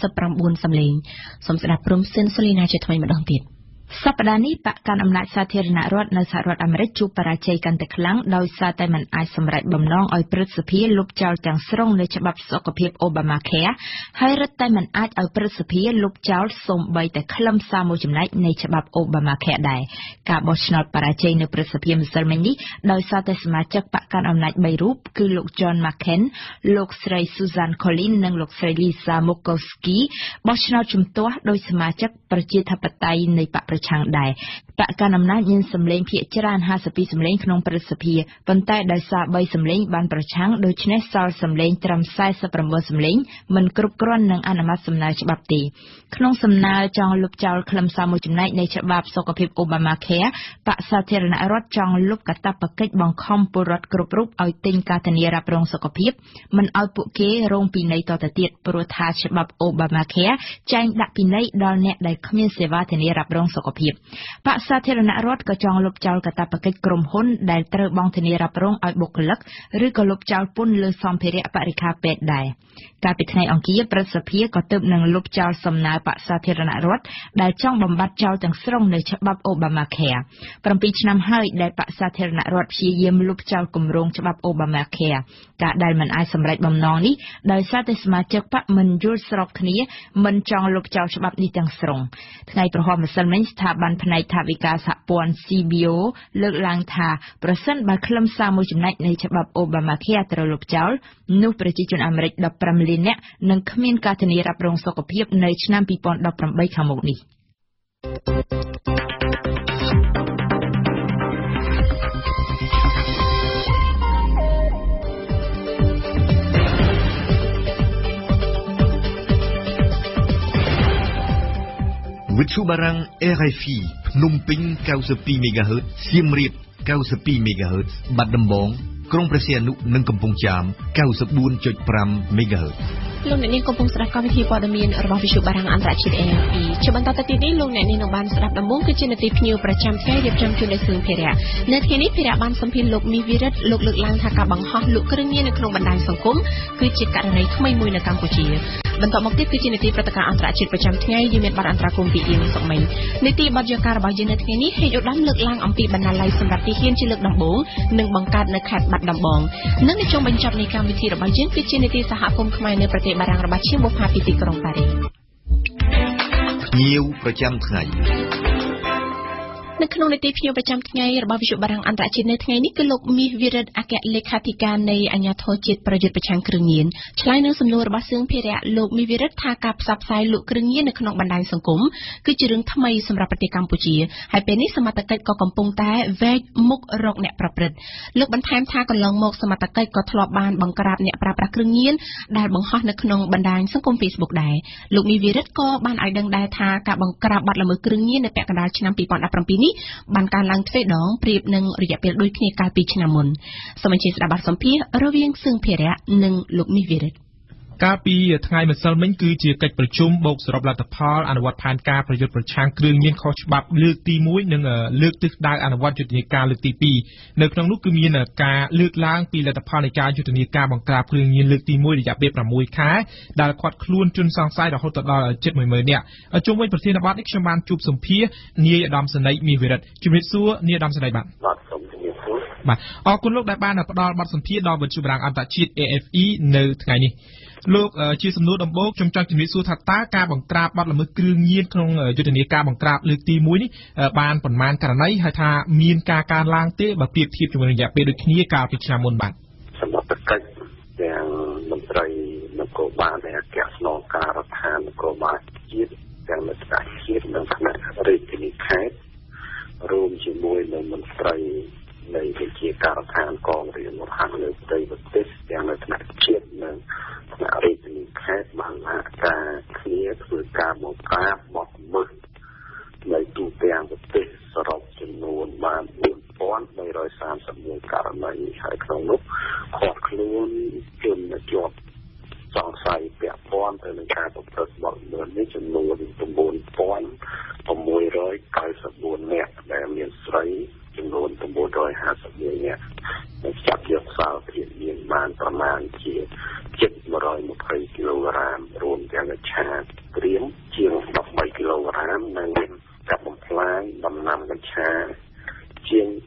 49សម្លេងសូមស្ដាប់ព្រមសិនសូលីណាជាថ្មីម្ដងទៀតសប្តាហ៍នេះបកកាន់អំណាចសាធារណរដ្ឋនៅសហរដ្ឋអាមេរិកជួបបរាជ័យកាន់តែខ្លាំងដោយសារតែមិនអាចសម្រេចបំណងឲ្យព្រឹទ្ធសភាលុបចោលទាំងស្រុងនៅច្បាប់សុខភាពអូបាម៉ាខែហើយរឹតតែមិនអាចឲ្យព្រឹទ្ធសភាលុបចោលសូម្បីតែខ្លឹមសារមួយចំណែកនៃច្បាប់អូបាម៉ាខែដែរការបោះឆ្នោតបរាជ័យនៅព្រឹទ្ធសភាម្សិលមិញនេះដោយសារតែសមាជិកបកកាន់អំណាច3រូបគឺលោក John McCain លោកស្រី Susan Collins និងលោកស្រី Lisa Murkowski បោះឆ្នោតជំទាស់ដោយសមាជិកប្រជាធិបតេយ្យនៃបកប្រឆាំងដែរបកកណ្ដាលអំណាចមានសម្លេងភាគច្រើន52សម្លេងក្នុងព្រឹទ្ធសភាប៉ុន្តែដោយសារ3សម្លេងបានប្រឆាំងដូច្នេះសល់សម្លេងត្រឹម49សម្លេងមិនគ្រប់គ្រាន់នឹងអនុម័តសំណើច្បាប់ទេក្នុងសំណើចង់លុបចោលខ្លឹមសារមួយចំណែកនៃច្បាប់សុខភាពអូបាម៉ាខែបក្សសាធារណរដ្ឋចង់លុបកាតព្វកិច្ចបង្ខំពលរដ្ឋគ្រប់រូបឲ្យទិញការធានារ៉ាប់រងសុខភាពមិនឲ្យពួកគេរងពិន័យតទៅទៀតព្រោះថាច្បាប់អូបាម៉ាខែចែងដាក់ពិន័យដល់អ្នកដែលគ្មានសេវាធានារ៉ាប់រងសុខភាពបក្សសាធារណរដ្ឋក៏ចង់លុបចោលកាតព្វកិច្ចក្រុមហ៊ុនដែលត្រូវបង់ធានារ៉ាប់រងឲ្យបុគ្គលិកឬក៏លុបចោលពន្ធលើសម្ភារៈបរិក្ខារពេទ្យដែរកាលពីថ្ងៃអង្គារព្រឹទ្ធសភាក៏ទើបនឹងលុបចោលសំណើបក្សសាធារណរដ្ឋដែលចង់បំបត្តិចោលទាំងស្រុងនៅច្បាប់អូបាម៉ាខែ7ឆ្នាំហើយដែលបក្សសាធារណរដ្ឋព្យាយាមលុបចោលគម្រោងច្បាប់អូបាម៉ាខែការដែលមិនអាចសម្រេចបំណងនេះដោយសារតែសមាជិកបកមិនយល់ស្របគ្នាមិនចង់លុបចោលច្បាប់នេះទាំងស្រុងថ្ងៃប្រហ័សម្សិលមិញស្ថាប័នផ្នែកថវិកាសហព័ន្ធ CBO លើកឡើងថាប្រសិនបើខ្លឹមសារមួយចំណែកនៃច្បាប់អូបាម៉ាខែត្រូវលុបចោលនោះប្រជាជនអាមេរិក15លាននាក់នឹងគ្មានការធានារ៉ាប់រងសុខភាពនៅឆ្នាំ2018ខាងមុខនេះវិទ្យុបារាំង RFI ភ្នំពេញ92 MHz សៀមរាប92 MHz បាត់ដំបងក្រុងព្រះសីហនុនិងកំពង់ចាម 94.5 MHz លោកអ្នកនាងកំពុងស្ដាប់កម្មវិធីព័ត៌មានរបស់វិទ្យុបារាំងអន្តរជាតិ RFI ជាបន្តទៅទៀតនេះលោកអ្នកនាងនឹងបានស្ដាប់ដំណឹងគឺជានាទីភ្ញៀវប្រចាំថ្ងៃរៀបចំជូនដោយសឿងភារៈនៅថ្ងៃនេះភារៈបានសម្ភាសន៍លោកមីវិរិទ្ធលោកលើកឡើងថាការបង្ហោះលក់គ្រឿងញៀននៅក្នុងបណ្ដាញសង្គមគឺជាករណីថ្មីមួយនៅកម្ពុជាបន្តមកទៀតគឺជានាទីព្រឹត្តិការណ៍អន្តរជាតិប្រចាំថ្ងៃយើងមានបទអន្តរកម្មពីអៀងសុកមិញនាទីបទយកការរបស់យើងនៅថ្ងៃនេះហេតុឧត្តមលើកឡើងអំពីបណ្ណាល័យសម្រាប់ទីហ៊ានជាលើកដំបូងនិងបង្កើតនៅខេត្តបាត់ដំបងនិងនៅចុងបញ្ចប់នៃកម្មវិធីរបស់យើងគឺជានាទីសហគមន៍ខ្មែរនៅប្រទេសបារាំងរបស់ឈាមបុប្ផាពីទីក្រុងប៉ារីសភ្ញៀវប្រចាំថ្ងៃនៅក្នុងនីតិភ្ញៀវប្រចាំថ្ងៃរបស់វិទ្យុបារាំងអន្តរជាតិនៅថ្ងៃនេះគឺលោកមាសវិរិទ្ធអគ្គលេខាធិការនៃអាជ្ញាធរជាតិប្រយុទ្ធប្រឆាំងគ្រឿងញៀនឆ្លើយនឹងសំណួររបស់សឿងភារៈលោកមាសវិរិទ្ធថាការផ្សព្វផ្សាយលក់គ្រឿងញៀននៅក្នុងបណ្ដាញសង្គមគឺជារឿងថ្មីសម្រាប់ប្រទេសកម្ពុជាហើយពេលនេះសមត្ថកិច្ចក៏កំពុងតែវែកមុខរកអ្នកប្រព្រឹត្តលោកបន្ថែមថាកន្លងមកសមត្ថកិច្ចក៏ធ្លាប់បានបង្ក្រាបអ្នកប្រើប្រាស់គ្រឿងញៀនដែលបង្ហោះនៅក្នុងបណ្ដាញសង្គម Facebook ដែរលោកមាសវិរិទ្ធក៏បានឲ្យដឹងដែរថាការបង្ក្រាបបទល្មើសគ្រឿងញៀននៅពាក់កណ្ដាលឆ្នាំ2017នេះបានកើនឡើងទ្វេដងប្រៀបនឹងរយៈពេលដូចគ្នាកាលពីឆ្នាំមុនសូមអញ្ជើញស្ដាប់បទសម្ភាសន៍រវាងសឿងភារៈនិងលោកមាសវិរិទ្ធការពីថ្ងៃម្សិលមិញគឺជាកិច្ចប្រជុំបូកសរុបលទ្ធផលអនុវត្តផែនការប្រយុទ្ធប្រឆាំងគ្រឿងញៀនខុសច្បាប់លើកទី1និងលើកទិសដៅអនុវត្តយុទ្ធនាការលើកទី2នៅក្នុងនោះគឺមានការលើកឡើងពីលទ្ធផលនៃការយុទ្ធនាការបង្ក្រាបគ្រឿងញៀនលើកទី1រយៈពេល6ខែដែលឃាត់ខ្លួនជនសង្ស័យរហូតដល់ជិត 10000 នាក់ជុំវិញប្រធានបទនេះខ្ញុំបានជួបសម្ភាសនាយឧត្តមសេនីយ៍មាសវិរិទ្ធជំរាបសួរនាយឧត្តមសេនីយ៍បាទអរគុណលោកដែលបានផ្ដល់បទសម្ភាសដល់វិទ្យុបារាំងអន្តរជាតិ RFI នៅថ្ងៃនេះលោកជាសំណួរដំបូងខ្ញុំចង់ជំរាបសួរថាតើការបង្ក្រាបបទល្មើសគ្រឿងញៀនក្នុងយុទ្ធនាការបង្ក្រាបលើកទី1នេះបានប៉ុន្មានករណីហើយថាមានការកើនឡើងទេបើប្រៀបធៀបជាមួយរយៈពេលដូចគ្នាកាលពីឆ្នាំមុនបាទសម្រាប់កិច្ចទាំងមន្ត្រីនគរបាលនៃអគ្គស្នងការដ្ឋាននគរបាលជាតិទាំងនៅថ្នាក់ជាតិនិងថ្នាក់រាជធានីខេត្តរួមជាមួយនឹងមន្ត្រីនៃវិជាការដ្ឋានកងរាជមហាលើផ្ទៃប្រទេសទាំងនៅថ្នាក់ជាតិនិងថ្នាក់រាជធានីខេត្តបានសហការគ្នាធ្វើការបង្ក្រាបបទល្មើសនៅទូទាំងប្រទេសសរុបចំនួនបាន4331ករណីហើយក្នុងនោះឃាត់ខ្លួនជនជាប់សង្ស័យពាក់ព័ន្ធទៅនឹងការប្រព្រឹត្តបទល្មើសនេះចំនួន9694នាក់ដែលមានស្រីចំនួន951នាក់ដែលចាប់យកសារធាតុញៀនបានប្រមាណជា720គីឡូក្រាមរួមទាំងឆាក្រៀមជាង13គីឡូក្រាមនិងកាប់បំផ្លាញដំណាំកញ្ឆាជាង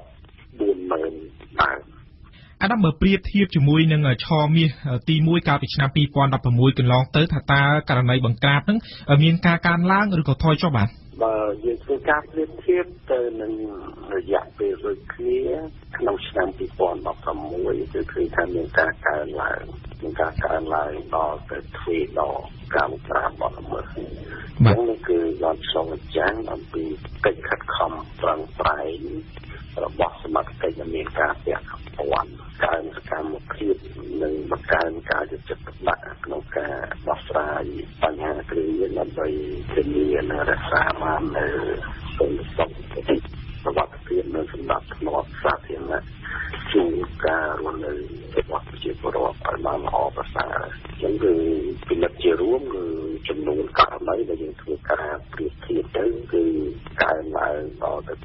140,000 បាវអាដាមបើប្រៀបធៀបជាមួយនឹងឆមាសទី1កាលពីឆ្នាំ2016កន្លងទៅថាតើករណីបង្ក្រាបហ្នឹងមានការកើនឡើងឬក៏ថយចុះបាទបើយើងធ្វើការប្រៀបធៀបទៅនឹងរយៈពេលដូចគ្នាក្នុងឆ្នាំ2016គឺឃើញថាមានការកើនឡើងដល់ទៅទ្វេដងការបង្ក្រាបបទល្មើសនេះគឺបានឆ្លងចាំងអំពីកិច្ចខិតខំប្រឹងប្រែងរបស់សមាជិកដែលមានការពាក់ព័ន្ធកើនសកម្មភាពនិងបង្កើនការយកចិត្តទុកដាក់ក្នុងការដោះស្រាយបញ្ហាគ្រឿងញៀនដើម្បីធានានិងរក្សាបាននៅសន្តិសុខសុវត្ថិភាពនិងសម្ដាប់ធ្នាប់សាធារណៈជួនការរស់នៅរបស់ប្រជាពលរដ្ឋឲ្យបានល្អប្រសើរអញ្ចឹងគឺពិនិត្យជារួមគឺចំនួនករណីដែលយើងធ្វើការប្រៀបធៀបទៅគឺកើនឡើងដល់ទៅ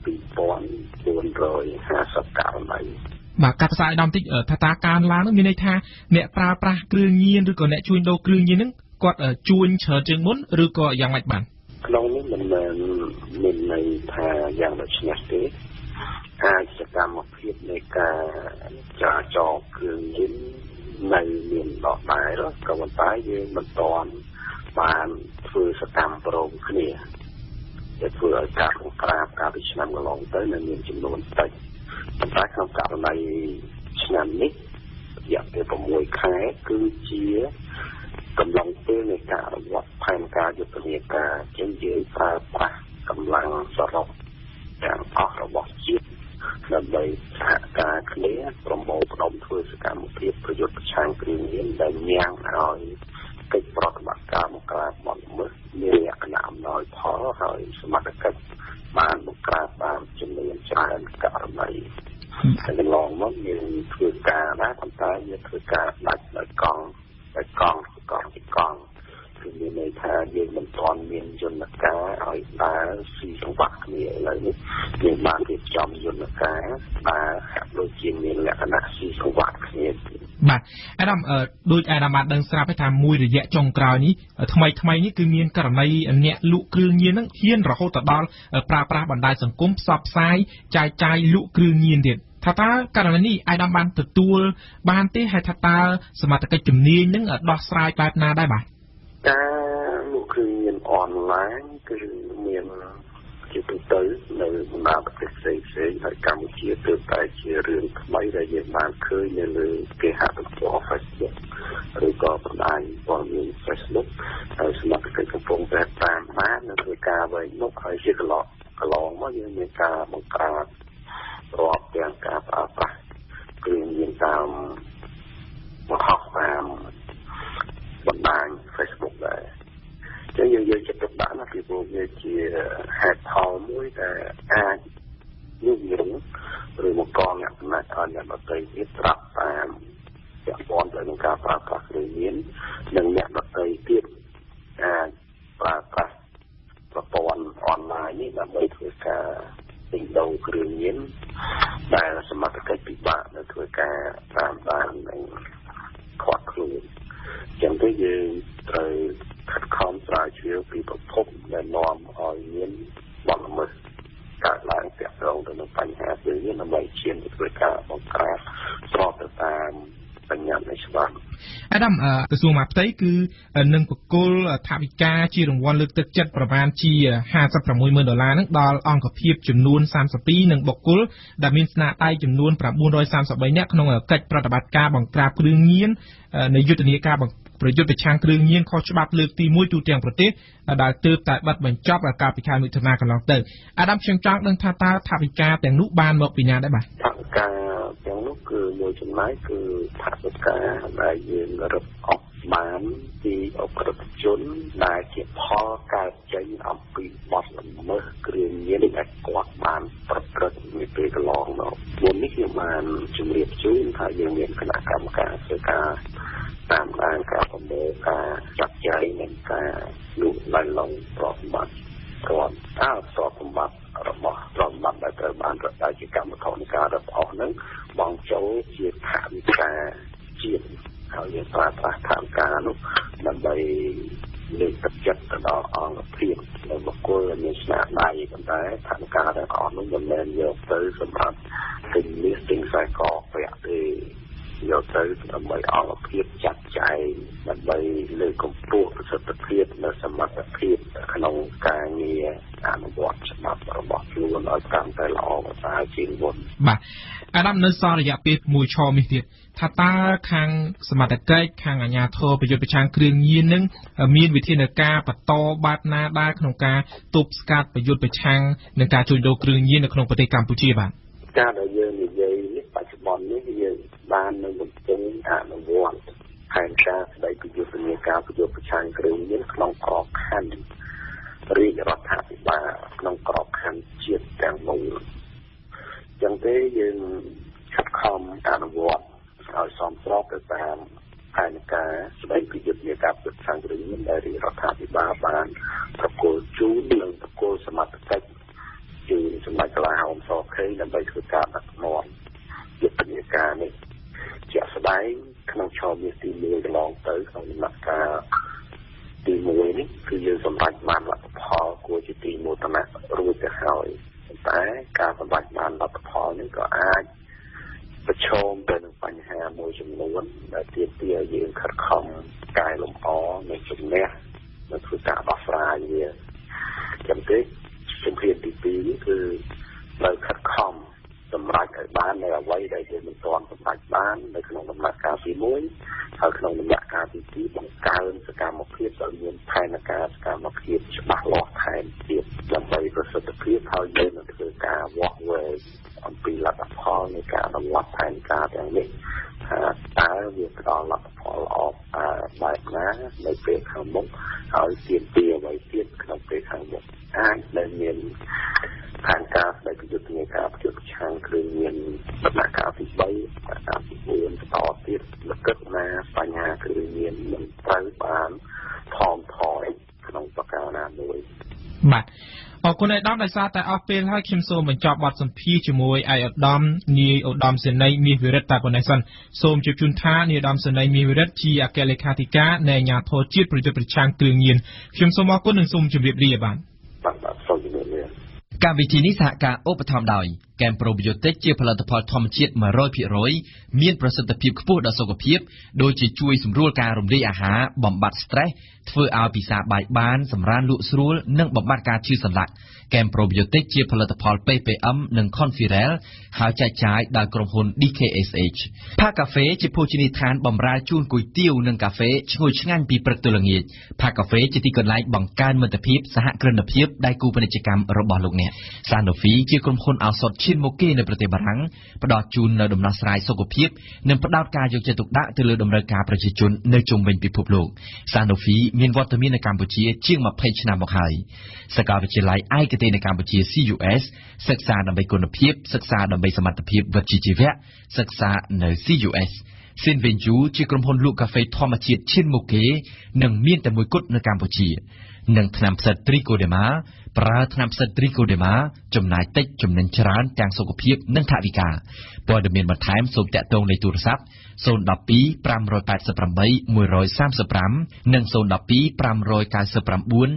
2450ករណីបាទកាត់ផ្សាយដំតិចថាតើកើនឡើងនោះមានន័យថាអ្នកប្រើប្រាស់គ្រឿងញៀនឬក៏អ្នកជួញដូរគ្រឿងញៀនហ្នឹងគាត់ជួញច្រើនជាងមុនឬក៏យ៉ាងម៉េចបាទក្នុងនេះមិនមែនមានន័យថាយ៉ាងដូចនេះទេអាចសកម្មភាពនៃការចរាចរណ៍គ្រឿងញៀននៅមានដដែលក៏ប៉ុន្តែយើងមិនទាន់បានធ្វើសកម្មប្រមគ្នាដែលធ្វើឲ្យការបង្ក្រាបកាលពីឆ្នាំកន្លងទៅនៅមានចំនួនតិចប៉ុន្តែក្នុងករណីឆ្នាំនេះរយៈពេល6ខែគឺជាកំឡុងពេលនៃការអនុវត្តផែនការយុទ្ធនាការជាយើងប្រើប្រាស់កម្លាំងសរុបទាំងអស់របស់ជាតិដើម្បីសហការគ្នាប្រមូលផ្ដុំធ្វើសកម្មភាពប្រយុទ្ធប្រឆាំងគ្រឿងញៀនដែលញ៉ាំងឲ្យកិច្ចប្រតិបត្តិការបង្ក្រាបបទល្មើសមានលក្ខណៈអំណោយផលហើយសមត្ថកិច្ចបានបង្ក្រាបបានចំនួនច្រើនករណីតែកន្លងមកយើងធ្វើការដែរប៉ុន្តែយើងធ្វើការដាច់ដោយកង់គឺមានន័យថាយើងមិនទាន់មានយន្តការឲ្យដើរស៊ីសង្វាក់គ្នាឥឡូវនេះយើងបានរៀបចំយន្តការដែលហាក់ដូចជាមានលក្ខណៈស៊ីសង្វាក់គ្នាបាទអាដាមដូចអាដាមបានដឹងស្រាប់ថាមួយរយៈចុងក្រោយនេះថ្មីនេះគឺមានករណីអ្នកលក់គ្រឿងញៀនហ្នឹងហ៊ានរហូតដល់ប្រើប្រាស់បណ្ដាញសង្គមផ្សព្វផ្សាយចាយលក់គ្រឿងញៀនទៀតថាតើករណីនេះអាដាមបានទទួលបានទេហើយថាតើសមត្ថកិច្ចជំនាញហ្នឹងដោះស្រាយបែបណាដែរបាទការលក់គ្រឿងញៀនអនឡាញគឺមានជាទូទៅនៅបណ្ដាប្រទេសផ្សេងហើយកម្ពុជាទើបតែជារឿងថ្មីដែលយើងបានឃើញនៅលើគេហទំព័រ Facebook ឬក៏បណ្ដាញព័ត៌មាន Facebook ហើយសមត្ថកិច្ចកំពុងតែតាមដាននៅធ្វើការវិញនោះហើយជាកន្លងមកយើងមានការបង្ក្រាបរាប់ទាំងការប្រើប្រាស់គ្រឿងញៀនតាមបង្ហោះតាមបណ្ដាញ Facebook ដែរចឹងយើងយកចិត្តទុកដាក់ណាពីព្រោះវាជាហេតុផលមួយដែលអាចញុះញង់ឬមកកលអ្នកផ្នែកឲ្យអ្នកដទៃទៀតត្រាប់តាមពាក់ព័ន្ធទៅនឹងការប្រើប្រាស់គ្រឿងញៀននិងអ្នកដទៃទៀតអាចប្រើប្រាស់ប្រព័ន្ធអនឡាញនេះដើម្បីធ្វើការទិញដូរគ្រឿងញៀនដែលសមត្ថកិច្ចពិបាកនៅធ្វើការតាមដាននិងខាត់ខ្លួនចឹងទៅយើងត្រូវខិតខំស្រាវជ្រាវពីប្រភពដែលនាំឲ្យមានបទល្មើសកើតឡើងទាក់ទងទៅនឹងបញ្ហាគ្រឿងញៀនដើម្បីឈានទៅធ្វើការបង្ក្រាបស្របទៅតាមបញ្ញត្តិនៃច្បាប់អាដាមក្រសួងមហាផ្ទៃគឺនឹងបកគលថវិកាជារង្វាន់លើកទឹកចិត្តប្រមាណជា$56,000ហ្នឹងដល់អង្គភាពចំនួន32និងបុគ្គលដែលមានស្នាដៃចំនួន933នាក់ក្នុងកិច្ចប្រតិបត្តិការបង្ក្រាបគ្រឿងញៀននៃយុទ្ធនាការប្រយុទ្ធប្រឆាំងគ្រឿងញៀនខុសច្បាប់លើកទី1ទូទាំងប្រទេសដែលទើបតែបាត់បញ្ចប់កាលពីខែមិថុនាកន្លងទៅអាដាមខ្ញុំចង់ដឹងថាតើថវិកាទាំងនោះបានមកពីណាដែរបាទថវិកាទាំងនោះគឺមួយចំណែកគឺថវិកាដែលយើងរឹបអស់បានពីអក្រិតជនដែលជាផលកើតចេញអំពីបទល្មើសគ្រឿងញៀនដែលគាត់បានប្រព្រឹត្តនៅពេលកន្លងមកមុននេះខ្ញុំបានជម្រាបជូនថាយើងមានគណៈកម្មការធ្វើការតាមដានការប្រមូលការចាត់ចែងនិងការលូកឡើងឡងប្រតិបត្តិគាត់ទ្រព្យសម្បត្តិរបស់ប្រតិបត្តិដែលត្រូវបានរកដោយជាកម្មវិធីនៃការរកអស់ហ្នឹងបងចូលជាថវិកាជាតិហើយយើងប្រើប្រាស់ថវិកានោះដើម្បីលើកទឹកចិត្តទៅដល់អង្គភាពនិងបុគ្គលមានស្នាដៃប៉ុន្តែថវិកាទាំងអស់នោះមិនមែនយកទៅសម្រាប់ទិញមាសទិញខ្សែកប្រាក់ទេយកទៅដើម្បីអង្គភាពចាត់ចែងដើម្បីលើកកម្ពស់ប្រសិទ្ធភាពនិងសមត្ថភាពក្នុងការងារអនុវត្តច្បាប់របស់ខ្លួនឲ្យកាន់តែល្អប្រសើរជាងមុនបាទអាដាមនៅសល់រយៈពេល1ឆមាសទៀតថាតើខាងសមត្ថកិច្ចខាងអាជ្ញាធរប្រយុទ្ធប្រឆាំងគ្រឿងញៀននឹងមានវិធានការបន្តបែបណាដែរក្នុងការទប់ស្កាត់ប្រយុទ្ធប្រឆាំងនឹងការជួញដូរគ្រឿងញៀននៅក្នុងប្រទេសកម្ពុជាបាទការដែលយើងនិយាយនេះបច្ចុប្បន្ននេះយើងបាននឹងកំពុងអនុវត្តផែនការស្តីពីយុទ្ធនាការប្រយុទ្ធប្រឆាំងគ្រឿងញៀនក្នុងក្របខ័ណ្ឌរាជរដ្ឋាភិបាលក្នុងក្របខ័ណ្ឌជាតិទាំងមូលចឹងទេយើងខិតខំអនុវត្តឲ្យសមស្របទៅតាមផែនការស្តីពីយុទ្ធនាការប្រយុទ្ធប្រឆាំងគ្រឿងញៀនដែលរាជរដ្ឋាភិបាលបានប្រគល់ជូននិងប្រគល់សមត្ថកិច្ចជូនសម្ដេចកន្លងហោមសខេដើម្បីធ្វើការដឹកនាំយុទ្ធនាការនេះជាក់ស្ដែងក្នុងឆមាសទី1កន្លងទៅក្នុងដំណាក់កាលទី1នេះគឺយើងសម្រេចបានលទ្ធផលគួរជាទីមោទនៈរួចទៅហើយតែការសម្រេចបានលទ្ធផលនេះក៏អាចប្រឈមទៅនឹងបញ្ហាមួយចំនួនដែលទាមទារឲ្យយើងខិតខំកែលម្អនិងជំនះនៅធ្វើការដោះស្រាយវាចឹងទេជំហានទី2នេះគឺត្រូវខិតខំសម្រេចឲ្យបាននៅអ្វីដែលយើងមិនទាន់សម្រេចបាននៅក្នុងដំណាក់កាលទី1ហើយក្នុងដំណាក់កាលទី2បង្កើនសកម្មភាពឲ្យមានផែនការសកម្មភាពច្បាស់លាស់ថែមទៀតដើម្បីប្រសិទ្ធភាពហើយយើងនឹងធ្វើការវាស់វែងអំពីលទ្ធផលនៃការអនុវត្តផែនការទាំងនេះថាតើវាផ្ដល់លទ្ធផលល្អបែបណានៅពេលខាងមុខហើយទាមទារអ្វីទៀតក្នុងពេលខាងមុខអាចដែលមានផែនការស្តីពីយុទ្ធនាការប្រយុទ្ធប្រឆាំងគ្រឿងញៀនដំណាក់កាលទី3ដំណាក់កាលទី4បន្តទៀតលក្ខណៈបញ្ហាគ្រឿងញៀនមិនត្រូវបានថមថយក្នុងប្រការណាមួយបាទអរគុណឯកឧត្តមដោយសារតែអស់ពេលហើយខ្ញុំសូមបញ្ចប់បទសម្ភាសន៍ជាមួយឯកឧត្តមនាយឧត្តមសេនីយ៍មាសវិរិទ្ធតែប៉ុណ្ណេះសិនសូមជម្រាបជូនថានាយឧត្តមសេនីយ៍មាសវិរិទ្ធជាអគ្គលេខាធិការនៃអាជ្ញាធរជាតិប្រយុទ្ធប្រឆាំងគ្រឿងញៀនខ្ញុំសូមអរគុណនិងសូមជម្រាបលាបាទសូមជម្រាបលាកម្មវិធីនេះសហការឧបត្ថម្ភដោយគែមប្រូប៊ីយោទិកជាផលិតផលធម្មជាតិ 100% មានប្រសិទ្ធភាពខ្ពស់ដល់សុខភាពដូចជាជួយសម្រួលការរំលាយអាហារបំបាត់ stress ធ្វើឲ្យពិសាបាយបានសម្រានលក់ស្រួលនិងបំបាត់ការឈឺសន្លាក់គែមប្រូប៊ីយោទិកជាផលិតផល PPM និង Conferel ហើយចែកចាយដោយក្រុមហ៊ុន DKSH ផាកាហ្វេជាភោជនីយដ្ឋានបម្រើជូនគុយទាវនិងកាហ្វេឈ្ងុយឆ្ងាញ់ពីព្រឹកទល់ល្ងាចផាកាហ្វេជាទីកន្លែងបង្កើនមិត្តភាពសហគ្រិនភាពដៃគូពាណិជ្ជកម្មរបស់លោកអ្នក Sanofi ជាក្រុមហ៊ុនឱសថឈានមុខគេនៅប្រទេសបារាំងផ្ដល់ជូននៅដំណោះស្រាយសុខភាពនិងផ្ដោតការយកចិត្តទុកដាក់ទៅលើតម្រូវការប្រជាជននៅជុំវិញពិភពលោក Sanofi មានវត្តមាននៅកម្ពុជាជាង20ឆ្នាំមកហើយសាកលវិទ្យាល័យឯកទេសនៅកម្ពុជា CUS សិក្សាដើម្បីគុណភាពសិក្សាដើម្បីសមត្ថភាពវិជ្ជាជីវៈសិក្សានៅ CUS សិនវិញយូជាក្រុមហ៊ុនលក់កាហ្វេធម្មជាតិឈានមុខគេនិងមានតែមួយគត់នៅកម្ពុជានិងថ្នាំផ្សិតត្រីកូដេម៉ាប្រើថ្នាំផ្សិតត្រីកូដេម៉ាចំណាយតិចចំណេញច្រើនទាំងសុខភាពនិងថវិកាព័ត៌មានបន្ថែមសូមតាក់ទងលេខទូរស័ព្ទ012 588 135និង012 599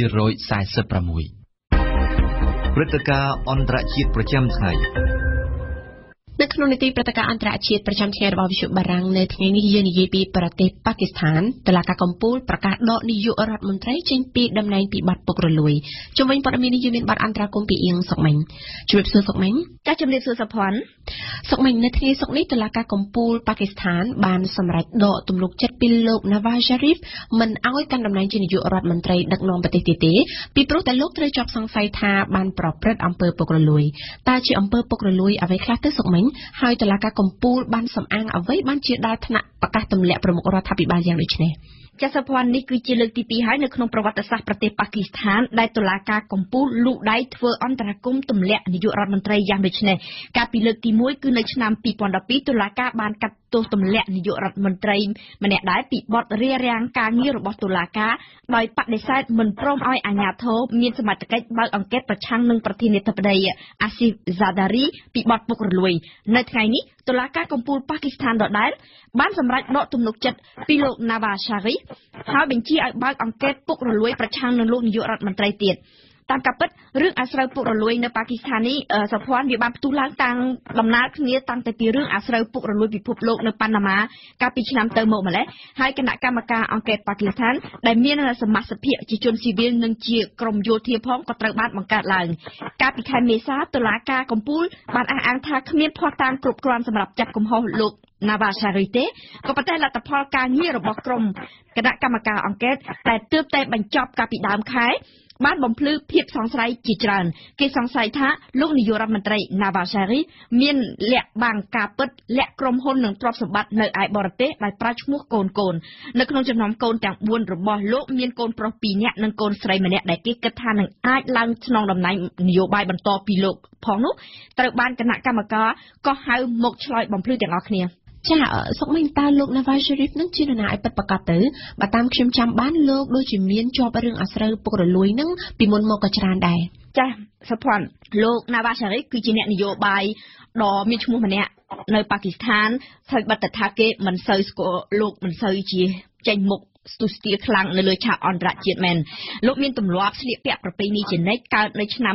246 ព្រឹត្តិការណ៍អន្តរជាតិប្រចាំថ្ងៃនៅក្នុងនីតិព្រឹត្តិការណ៍អន្តរជាតិប្រចាំថ្ងៃរបស់វិទ្យុបារាំងនៅថ្ងៃនេះយើងនិយាយពីប្រទេសប៉ាគីស្ថានតុលាការកំពូលប្រកាសដកនាយករដ្ឋមន្ត្រីចេញពីតំណែងពីបទពុករលួយជំវិញព័ត៌មាននេះយើងមានបទអន្តរាគមន៍ពីអៀងសុកមិញជម្រាបសួរសុកមិញចាជំរាបសួរសុភ័ណ្ឌសុកមិញនៅថ្ងៃសុក្រនេះតុលាការកំពូលប៉ាគីស្ថានបានសម្រេចដកទំនុកចិត្តពីលោក Nawaz Sharif មិនឲ្យកាន់តំណែងជានាយករដ្ឋមន្ត្រីដឹកនាំប្រទេសទៀតទេពីព្រោះតែលោកត្រូវជាប់សង្ស័យថាបានប្រព្រឹត្តអំពើពុករលួយតើជាអំពើពុករលួយអ្វីខ្លះទៅសុកមិញហើយតុលាការកំពូលបានសំអាងអ្វីបានជាដល់ថ្នាក់ប្រកាសទម្លាក់ប្រមុខរដ្ឋាភិបាលយ៉ាងដូចនេះចាសសុភ័ណ្ឌនេះគឺជាលើកទី2ហើយនៅក្នុងប្រវត្តិសាស្ត្រប្រទេសប៉ាគីស្ថានដែលតុលាការកំពូលលូកដៃធ្វើអន្តរាគមន៍ទម្លាក់នាយករដ្ឋមន្ត្រីយ៉ាងដូចនេះកាលពីលើកទី1គឺនៅឆ្នាំ2012តុលាការបានកាត់ទោសទម្លាក់នាយករដ្ឋមន្ត្រីម្នាក់ដែរពីបទរារាំងការងាររបស់តុលាការដោយបដិសេធមិនព្រមឲ្យអាជ្ញាធរមានសមត្ថកិច្ចបើកអង្កេតប្រឆាំងនឹងប្រធានាធិបតីអាស៊ីហ្វ ហ្សាដារីពីបទពុករលួយនៅថ្ងៃនេះតុលាការកំពូលប៉ាគីស្ថានដដែលបានសម្រេចដកទំនុកចិត្តពីលោក Nawaz Sharif ហើយបញ្ជាឲ្យបើកអង្កេតពុករលួយប្រឆាំងនឹងលោកនាយករដ្ឋមន្ត្រីទៀតតាមការពិតរឿងអាស្រូវពុករលួយនៅប៉ាគីស្ថាននេះសុភ័ណ្ឌវាបានផ្ទុះឡើងតាំងដំណើរគ្នាតាំងតែពីរឿងអាស្រូវពុករលួយពិភពលោកនៅប៉ាណាម៉ាកាលពីឆ្នាំទៅមកម្លេះហើយគណៈកម្មការអង្កេតប៉ាគីស្ថានដែលមានសមាជិកជាជនស៊ីវិលនិងជាក្រុមយោធាផងក៏ត្រូវបានបង្កើតឡើងកាលពីខែមេសាតុលាការកំពូលបានអះអាងថាគ្មានភស្តុតាងគ្រប់គ្រាន់សម្រាប់ចាប់កំហុសលោក Nawaz Sharif ទេក៏ប៉ុន្តែលទ្ធផលការងាររបស់ក្រុមគណៈកម្មការអង្កេតតែទើបតែបញ្ចប់កាលពីដើមខែបានបំភ្លឺភាពសង្ស័យជាច្រើនគេសង្ស័យថាលោកនាយករដ្ឋមន្ត្រី Nawaz Sharif មានលាក់បាំងការពិតលាក់ក្រុមហ៊ុននិងទ្រព្យសម្បត្តិនៅឯបរទេសដោយប្រើឈ្មោះកូននៅក្នុងចំណោមកូនទាំង4របស់លោកមានកូនប្រុស2នាក់និងកូនស្រីម្នាក់ដែលគេគិតថានឹងអាចឡើងថ្នាក់តំណែងនយោបាយបន្តពីលោកផងនោះត្រូវបានគណៈកម្មការកោះហៅមកឆ្លើយបំភ្លឺទាំងអស់គ្នាចាសុកមិញតើលោក Nawaz Sharif នឹងជានរណាឲ្យពិតប្រាកដទៅបើតាមខ្ញុំចាំបានលោកដូចជាមានជាប់រឿងអាស្រូវពុករលួយនឹងពីមុនមកក៏ច្រើនដែរចាសុភ័ណ្ឌលោក Nawaz Sharif គឺជាអ្នកនយោបាយដ៏មានឈ្មោះម្នាក់នៅប៉ាគីស្ថានហើយបិទថាគេមិនសូវស្គាល់លោកមិនសូវជាចេញមុខស្ទុះស្ទាលខ្លាំងនៅលើឆាកអន្តរជាតិមែនលោកមានទម្លាប់ស្លៀកពាក់ប្រពៃណីជានិច្ចកើតនៅឆ្នាំ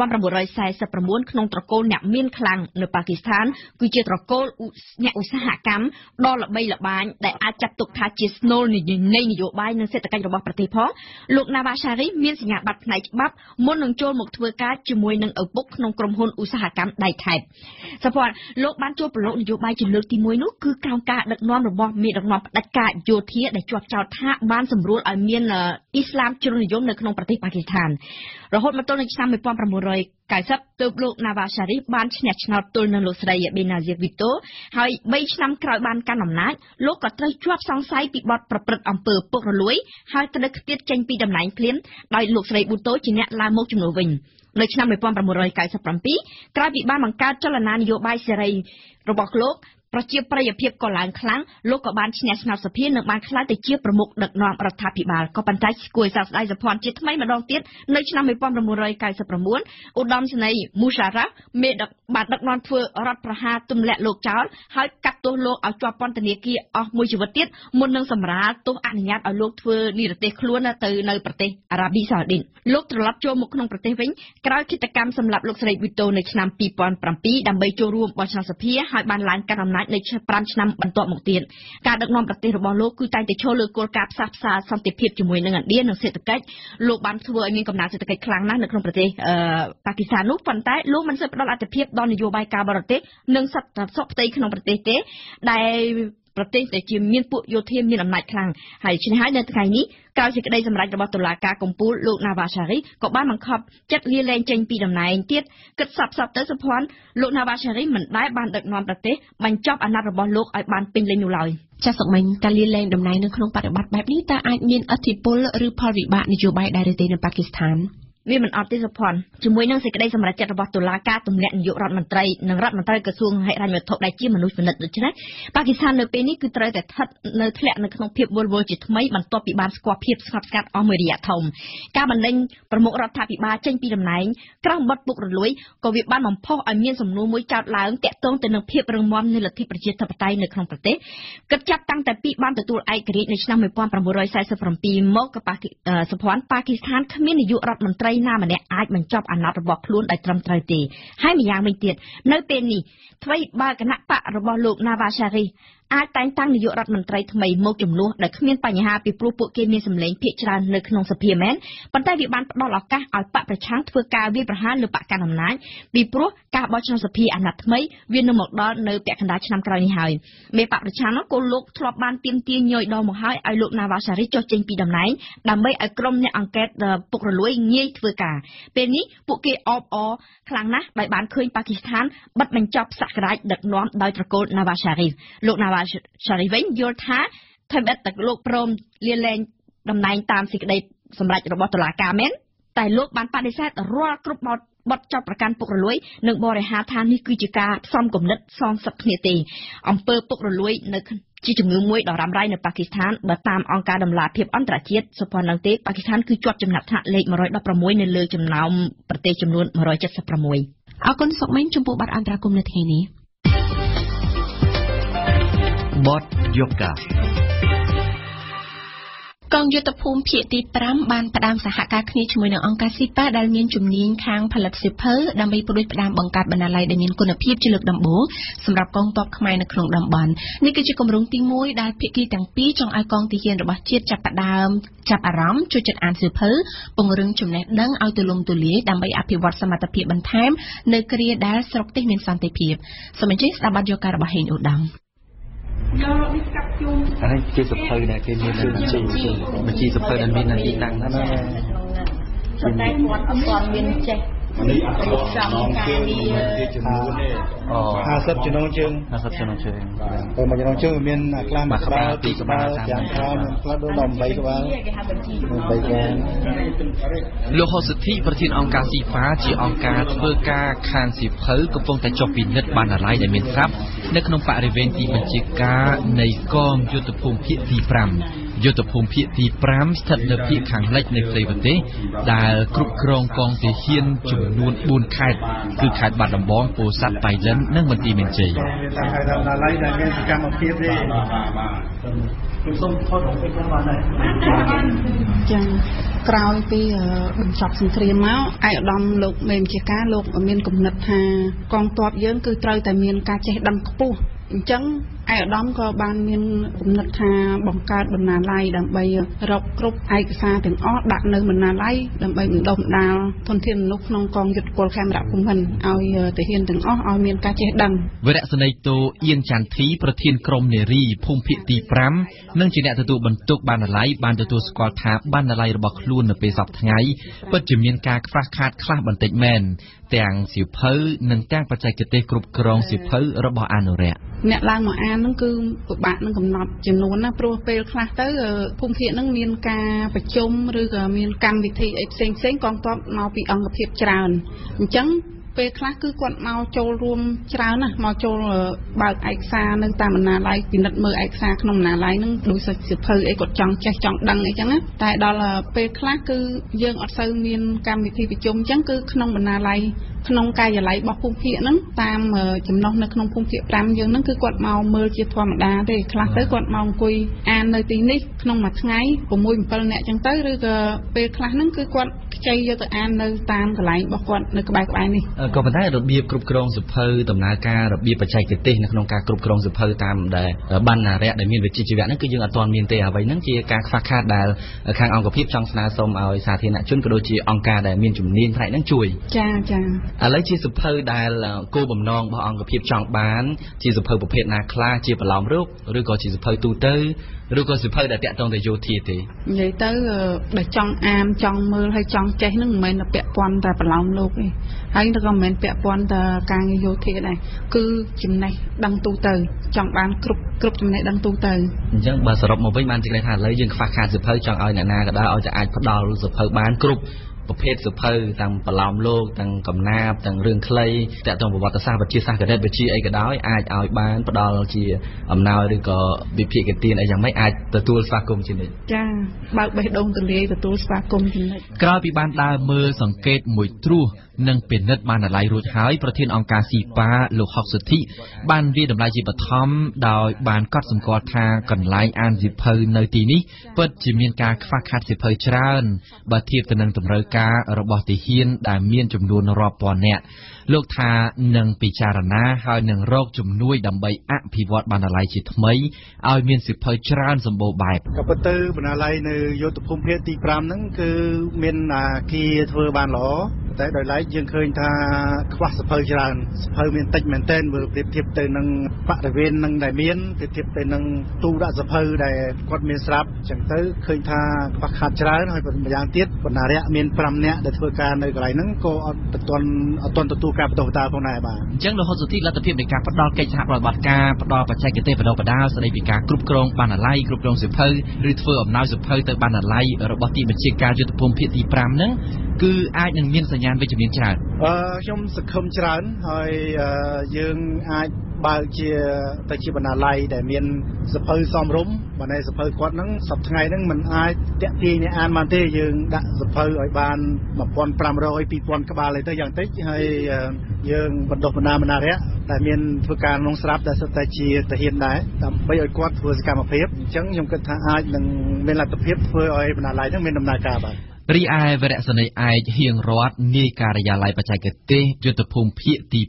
1949ក្នុងត្រកូលអ្នកមានខ្លាំងនៅប៉ាគីស្ថានគឺជាត្រកូលអ្នកឧស្សាហកម្មដ៏ល្បីល្បាញដែលអាចចាត់ទុកថាជាស្នូលនៃនយោបាយនិងសេដ្ឋកិច្ចរបស់ប្រទេសផងលោក Nawaz Sharif មានសញ្ញាបត្រផ្នែកច្បាប់មុននឹងចូលមកធ្វើការជាមួយនឹងឪពុកក្នុងក្រុមហ៊ុនឧស្សាហកម្មដៃថែបសពលោកបានចូលប្រឡូកនយោបាយជាលើកទី1នោះគឺក្រោមការដឹកនាំរបស់មេដឹកនាំផ្ដាច់ការយោធាដែលជាប់ចោទថាបានសម្រួលឲ្យមានអ៊ីស្លាមជ្រុលនិយមនៅក្នុងប្រទេសប៉ាគីស្ថានរហូតមកទល់នឹងឆ្នាំ1990ទើបលោក Nawaz Sharif បានឈ្នះឆ្នោតទល់នឹងលោកស្រី Benazir Bhutto ហើយ3ឆ្នាំក្រោយបានកាន់អំណាចលោកក៏ត្រូវជាប់សង្ស័យពីបទប្រព្រឹត្តអំពើពុករលួយហើយត្រូវឃ្លាតចេញពីតំណែងភ្លាមដោយលោកស្រី Bhutto ជាអ្នកឡើងមកជំនួសវិញនៅឆ្នាំ1997ក្រោយពីបានបង្កើតចលនានយោបាយសេរីរបស់លោកប្រជាប្រិយភាពក៏ឡើងខ្លាំងលោកក៏បានឈ្នះឆ្នោតសភានិងបានក្លាយទៅជាប្រមុខដឹកនាំរដ្ឋាភិបាលក៏ប៉ុន្តែគួរឲ្យសោកស្ដាយសភ័ណ្ឌជាថ្មីម្ដងទៀតនៅឆ្នាំ1999ឧត្តមសេនីយ៍ Musharraf បានដឹកនាំធ្វើរដ្ឋប្រហារទម្លាក់លោកចោលហើយកាត់ទោសលោកឲ្យជាប់ពន្ធនាគារអស់មួយជីវិតទៀតមុននឹងសម្រាលទោសអនុញ្ញាតឲ្យលោកធ្វើនិរទេសខ្លួនទៅនៅប្រទេសអារ៉ាប៊ីសាអូឌីតលោកត្រឡប់ចូលមកក្នុងប្រទេសវិញក្រោយគិតកម្មសម្រាប់លោកស្រី Bhutto នៅឆ្នាំ2007ដើម្បីចូលរួមបោះឆ្នោតសភាហើយបានឡើងកាន់អំណាចនៅ5ឆ្នាំបន្ទាប់មកទៀតការដឹកនាំប្រទេសរបស់លោកគឺតែងតែឈលលើគោលការណ៍ផ្សះផ្សាសន្តិភាពជាមួយនឹងឥណ្ឌានិងសេដ្ឋកិច្ចលោកបានធ្វើឲ្យមានកំណើនសេដ្ឋកិច្ចខ្លាំងណាស់នៅក្នុងប្រទេសប៉ាគីស្ថាននោះប៉ុន្តែលោកមិនសូវផ្ដល់អាទិភាពដល់នយោបាយការបរទេសនិងសន្តិសុខផ្ទៃក្នុងប្រទេសទេដែលប្រទេសដែលជាមានពួកយោធាមានអំណាចខ្លាំងហើយឆ្នេះហើយនៅថ្ងៃនេះក្រោយសេចក្តីសម្រេចរបស់តុលាការកំពូលលោក Nawaz Sharif ក៏បានបង្ខំចិត្តលាលែងចេញពីតំណែងទៀតគិតសពទៅសភ័ណ្ឌលោក Nawaz Sharif មិនដែលបានដឹកនាំប្រទេសបញ្ចប់អាណត្តិរបស់លោកឲ្យបានពេញលេញនោះឡើយចាសសុកមិញការលាលែងតំណែងនៅក្នុងបរិបទបែបនេះតើអាចមានឥទ្ធិពលឬផលវិបាកនយោបាយដែរឬទេនៅប៉ាគីស្ថានវាមិនអត់ទេសុផាន់ជាមួយនឹងសេចក្តីសម្រេចចិត្តរបស់តុលាការទម្លាក់នាយករដ្ឋមន្ត្រីនិងរដ្ឋមន្ត្រីក្រសួងហិរញ្ញវត្ថុដែលជាមនុស្សពិនិត្យដូច្នេះប៉ាគីស្ថាននៅពេលនេះគឺត្រូវតែស្ថិតនៅធ្លាក់នៅក្នុងភាពវល់វល់ជាថ្មីបន្ទាប់ពីបានស្គាល់ភាពស្ងប់ស្ងាត់អស់មួយរយៈធំការបណ្ដេញប្រមុខរដ្ឋាភិបាលចេញពីតំណែងក្រោមបទពុករលួយក៏វាបានបំផុសឲ្យមានសំណួរមួយចោទឡើងទាក់ទងទៅនឹងភាពរឹងមាំនៃលទ្ធិប្រជាធិបតេយ្យនៅក្នុងប្រទេសគិតចាប់តាំងតែពីបានទទួលឯករាជ្យនៅឆ្នាំ1947មកក៏សុភ័ណ្ឌប៉ាគីស្ថានគ្មាននាយករដ្ឋមន្ត្រីណាម្នាក់អាចបញ្ចប់អាណត្តិរបស់ខ្លួនដោយត្រឹមត្រូវទេហើយម្យ៉ាងវិញទៀតនៅពេលនេះថ្មីបើគណៈបករបស់លោក Nawaz Sharif អាចតែងតាំងនាយករដ្ឋមន្ត្រីថ្មីមកជំនួសដោយគ្មានបញ្ហាពីព្រោះពួកគេមានសម្លេងភាគច្រើននៅក្នុងសភាមែនប៉ុន្តែវាបានផ្ដល់ឱកាសឲ្យបកប្រឆាំងធ្វើការវាយប្រហារលើបកកណ្ដាលអំណាចពីព្រោះការបោះឆ្នោតសភាអាណត្តិថ្មីវានឹងមកដល់នៅពាក់កណ្ដាលឆ្នាំក្រោយនេះហើយមេបកប្រឆាំងនោះក៏លោកធ្លាប់បានទាមទារញយដងមកហើយឲ្យលោក Nawaz Sharif ចុះចេញពីតំណែងដើម្បីឲ្យក្រុមអ្នកអង្កេតពុករលួយងាយធ្វើការពេលនេះពួកគេអបអរខ្លាំងណាស់ដោយបានឃើញប៉ាគីស្ថានបិទបញ្ចប់សក្តានុពលដឹកនាំដោយត្រកូល Nawaz Sharif លោក Nawaz Sharif វិញយល់ថាធ្វើបិទតែលោកព្រមលាលែងតំណែងតាមសេចក្តីសម្រេចរបស់តុលាការមែនតែលោកបានបដិសេធរាល់គ្រប់បទចោទប្រកាន់ពុករលួយនិងបរិហាថានេះគឺជាការផ្សំគំនិតសងសឹកគ្នាទេអំពើពុករលួយនៅជាជំងឺមួយដ៏រ៉ាំរ៉ៃនៅប៉ាគីស្ថានបើតាមអង្គការដំឡាភិបអន្តរជាតិសុភ័ណ្ឌនឹងទេប៉ាគីស្ថានគឺជាប់ចំណាត់ថ្នាក់លេខ116នៅលើចំណោមប្រទេសចំនួន176 អរគុណសុកមេងចំពោះបទអន្តរាគមន៍នៅថ្ងៃនេះបទយកកាកងយុទ្ធភូមិភាគទី5បានផ្ដើមសហការគ្នាជាមួយនឹងអង្គការស៊ីប៉ាដែលមានជំនាញខាងផលិតសៀវភៅដើម្បីផ្ដួចផ្ដើមបង្កើតបណ្ណាល័យដែលមានគុណភាពជាលើកដំបូងសម្រាប់កងទ័ពខ្មែរនៅក្នុងតំបន់នេះគឺជាគម្រោងទី1ដែលភាគីទាំងពីរចង់ឲ្យកងទាហានរបស់ជាតិចាប់អារម្មណ៍ជួយចិត្តអានសៀវភៅពង្រឹងចំណេះដឹងឲ្យទូលំទូលាយដើម្បីអភិវឌ្ឍសមត្ថភាពបន្ថែមនៅគ្រាដែលស្រុកទេសមានសន្តិភាពសូមអញ្ជើញស្ដាប់បទយកការរបស់ហេងឧត្តមអានេះជាសភៅដែលគេមានបញ្ជីសភៅដែលមានទីតាំងណាតែគាត់អត់ទាន់មានចេះនេះអត់ចំការងារចំនួនទេ50ចំណងជើង50ចំណងជើងទៅមួយចំណងជើងមានខ្លះមួយក្បាលពីរក្បាល5ក្បាលខ្លះដល់8ក្បាលគេហៅបញ្ជី8ក្បាលលោកហុសិទ្ធិប្រធានអង្គការស៊ីហ្វាជាអង្គការធ្វើការខាងសៀវភៅកំពុងតែចុះពិនិត្យបណ្ណាល័យដែលមានស្រាប់នៅក្នុងបរិវេណទីបញ្ជាការនៃកងយុទ្ធភូមិភាគទី5យុទ្ធភូមិភាគទី5ស្ថិតនៅភាគខាងលិចនៃប្រទេសដែលគ្រប់គ្រងកងទាហានចំនួន4ខេត្តគឺខេត្តបាត់ដំបងពោធិ៍សាត់បៃលិននិងបន្ទាយមានជ័យតាមហៅថាបណ្ណាល័យដែលមានសកម្មភាពទេខ្ញុំសូមខុសរបស់ខ្ញុំបានដែរចឹងក្រោយពីបញ្ចប់សង្គ្រាមមកឯកឧត្តមលោកមេបញ្ជាការលោកមានគំនិតថាកងទ័ពយើងគឺត្រូវតែមានការចេះដឹងខ្ពស់អញ្ចឹងឯកឧត្តមក៏បានមានគំនិតថាបង្កើតបណ្ណាល័យដើម្បីរកគ្រប់ឯកសារទាំងអស់ដាក់នៅបណ្ណាល័យដើម្បីបណ្ដុះបណ្ដាលធនធានមនុស្សក្នុងកងយុទ្ធពលខេមរៈភូមិន្ទឲ្យទាហានទាំងអស់ឲ្យមានការចេះដឹងវរៈសេនីយ៍តូអៀនចន្ទធីប្រធានក្រុមនារីភូមិភាគទី5និងជាអ្នកទទួលបន្ទុកបណ្ណាល័យបានទទួលស្គាល់ថាបណ្ណាល័យរបស់ខ្លួននៅពេលសប្តាហ៍ថ្ងៃពិតជាមានការខ្វះខាតខ្លះបន្តិចមែនទាំងសៀវភៅនិងទាំងបច្ចេកទេសគ្រប់គ្រងសៀវភៅរបស់អនុរិយអ្នកឡើងមកអានហ្នឹងគឺពិបាកនឹងកំណត់ចំនួនណាព្រោះពេលខ្លះទៅភូមិភាគហ្នឹងមានការប្រជុំឬក៏មានកម្មវិធីអីផ្សេងកងទ័ពមកពីអង្គភាពច្រើនអញ្ចឹងពេលខ្លះគឺគាត់មកចូលរួមច្រើនណាស់មកចូលបើកឯកសារនៅតាមបណ្ណាល័យពិនិត្យមើលឯកសារក្នុងបណ្ណាល័យហ្នឹងដូចសៀវភៅអីគាត់ចង់ចេះចង់ដឹងអីចឹងណាតែដល់ពេលខ្លះគឺយើងអត់សូវមានកម្មវិធីប្រជុំអញ្ចឹងគឺក្នុងបណ្ណាល័យក្នុងការិយាល័យរបស់ភូមិភាគហ្នឹងតាមចំណុះនៅក្នុងភូមិភាគ5យើងហ្នឹងគឺគាត់មកមើលជាធម្មតាទេខ្លះទៅគាត់មកអង្គុយអាននៅទីនេះក្នុងមួយថ្ងៃ6 7នាក់ចឹងទៅឬក៏ពេលខ្លះហ្នឹងគឺគាត់ខ្ចីយកទៅអាននៅតាមកន្លែងរបស់គាត់នៅក្បែរនេះក៏ប៉ុន្តែរបៀបគ្រប់គ្រងសៀវភៅដំណើរការរបៀបបច្ចេកទេសនៅក្នុងការគ្រប់គ្រងសៀវភៅតាមដែលបណ្ណារៈដែលមានវិជ្ជាជីវៈហ្នឹងគឺយើងអត់ទាន់មានទេអ្វីហ្នឹងជាការខ្វះខាតដែលខាងអង្គភាពចង់ស្នើសុំឲ្យសាធារណជនក៏ដូចជាអង្គការដែលមានជំនាញផ្នែកហ្នឹងជួយចាឥឡូវជាសៀវភៅដែលគោលបំណងរបស់អង្គភាពចង់បានជាសៀវភៅប្រភេទណាខ្លះជាប្រឡោមរូបឬក៏ជាសៀវភៅទូទៅឬក៏សៀវភៅដែលតាក់ទងទៅយោធាទេនិយាយទៅដែលចង់អានចង់មើលហើយចង់ចេះហ្នឹងមិនមែនតែពាក់ព័ន្ធតែប្រឡោមលោកទេហើយក៏មិនមែនពាក់ព័ន្ធតែការងារយោធាដែរគឺចំណេះដឹងទូទៅចង់បានគ្រប់ចំណេះដឹងទូទៅអញ្ចឹងបើសរុបមកវិញបានជាថាឥឡូវយើងខ្វះខាតសៀវភៅចង់ឲ្យអ្នកណាក៏ដោយឲ្យតែអាចផ្ដល់សៀវភៅបានគ្រប់ប្រភេទសភៅទាំងប្រឡំលោកទាំងកំណាព្យទាំងរឿងខ្លីតាក់ទងប្រវត្តិសាស្ត្រវិទ្យាសាស្ត្រគណិតវិទ្យាអីក៏ដោយអាចឲ្យបានផ្ដល់ជាអំណោយឬក៏វិភាគទានអីយ៉ាងម៉េចអាចទទួលស្វាគមន៍ជានិច្ចចាបើកបេះដូងទូលាយទទួលស្វាគមន៍ជានិច្ចក្រោយពីបានដើរមើលសង្កេតមួយត្រួសនិងពិនិត្យបានអាល័យរួចហើយប្រធានអង្គការស៊ីប៉ាលោកហុកសុទ្ធិបានវាតម្លៃជាបឋមដោយបានកត់សម្គាល់ថាកន្លែងអានសៀវភៅនៅទីនេះពិតជាមានការខ្វះខាតសៀវភៅច្រើនបើធៀបទៅនឹងតម្រូវការរបស់ទាហានដែលមានចំនួនរាប់ពាន់នាក់លោកថានឹងពិចារណាហើយនឹងរកជំនួយដើម្បីអភិវឌ្ឍបណ្ណាល័យជាថ្មីឲ្យមានសៀវភៅច្រើនសម្បូរបែបក៏ប៉ុន្តែបណ្ណាល័យនៅយុទ្ធភូមិភាគទី5ហ្នឹងគឺមានអាគារធ្វើបានល្អតែដោយឡែកយើងឃើញថាខ្វះសភៅច្រើនសភៅមានតិចមែនទែនបើប្រៀបធៀបទៅនឹងបរិវេណនឹងដែលមានប្រៀបធៀបទៅនឹងទូដាក់សភៅដែលគាត់មានស្រាប់អញ្ចឹងទៅឃើញថាខ្វះខាតច្រើនហើយម្យ៉ាងទៀតបណ្ណារៈមាន5នាក់ដែលធ្វើការនៅកន្លែងហ្នឹងក៏អត់ទាន់ទទួលការបន្តបន្តផងដែរបាទអញ្ចឹងលោកហ៊ុនសុធីលទ្ធភាពនៃការផ្ដល់កិច្ចសហប្រតិបត្តិការផ្ដល់បច្ចេកទេសបណ្ដុះបណ្ដាលស្ដីពីការគ្រប់គ្រងបណ្ណាល័យគ្រប់គ្រងសៀវភៅឬធ្វើអំណោយសៀវភៅទៅបណ្ណាល័យរបស់ទីបញ្ជាការយុទ្ធភូមិភាគទី5ហ្នឹងគឺអាចនឹងមានសញ្ញាណវិជ្ជមានច្រើនខ្ញុំសង្ឃឹមច្រើនហើយយើងអាចបើកទៅជាបណ្ណាល័យដែលមានសភៅសមរម្យបណ្ណាសភៅគាត់ហ្នឹងសប្តាហ៍ថ្ងៃហ្នឹងมันអាចតាក់ទាញអ្នកអានបានទេយើងដាក់សភៅឲ្យបាន1500 2000ក្បាលអីទៅយ៉ាងតិចហើយយើងបណ្ដុះបណ្ដាលបណ្ណារៈដែលមានធ្វើការក្នុងស្រាប់ដែលសិតតែជាទាហានដែរដើម្បីឲ្យគាត់ធ្វើសកម្មភាពអញ្ចឹងខ្ញុំគិតថាអាចនឹងមានលទ្ធភាពធ្វើឲ្យបណ្ណាល័យហ្នឹងមានដំណើរការបាទរីឯវរៈសេនីយ៍ឯកហៀងរតនាយការិយាល័យបច្ចេកទេសយុទ្ធភូមិភាគទី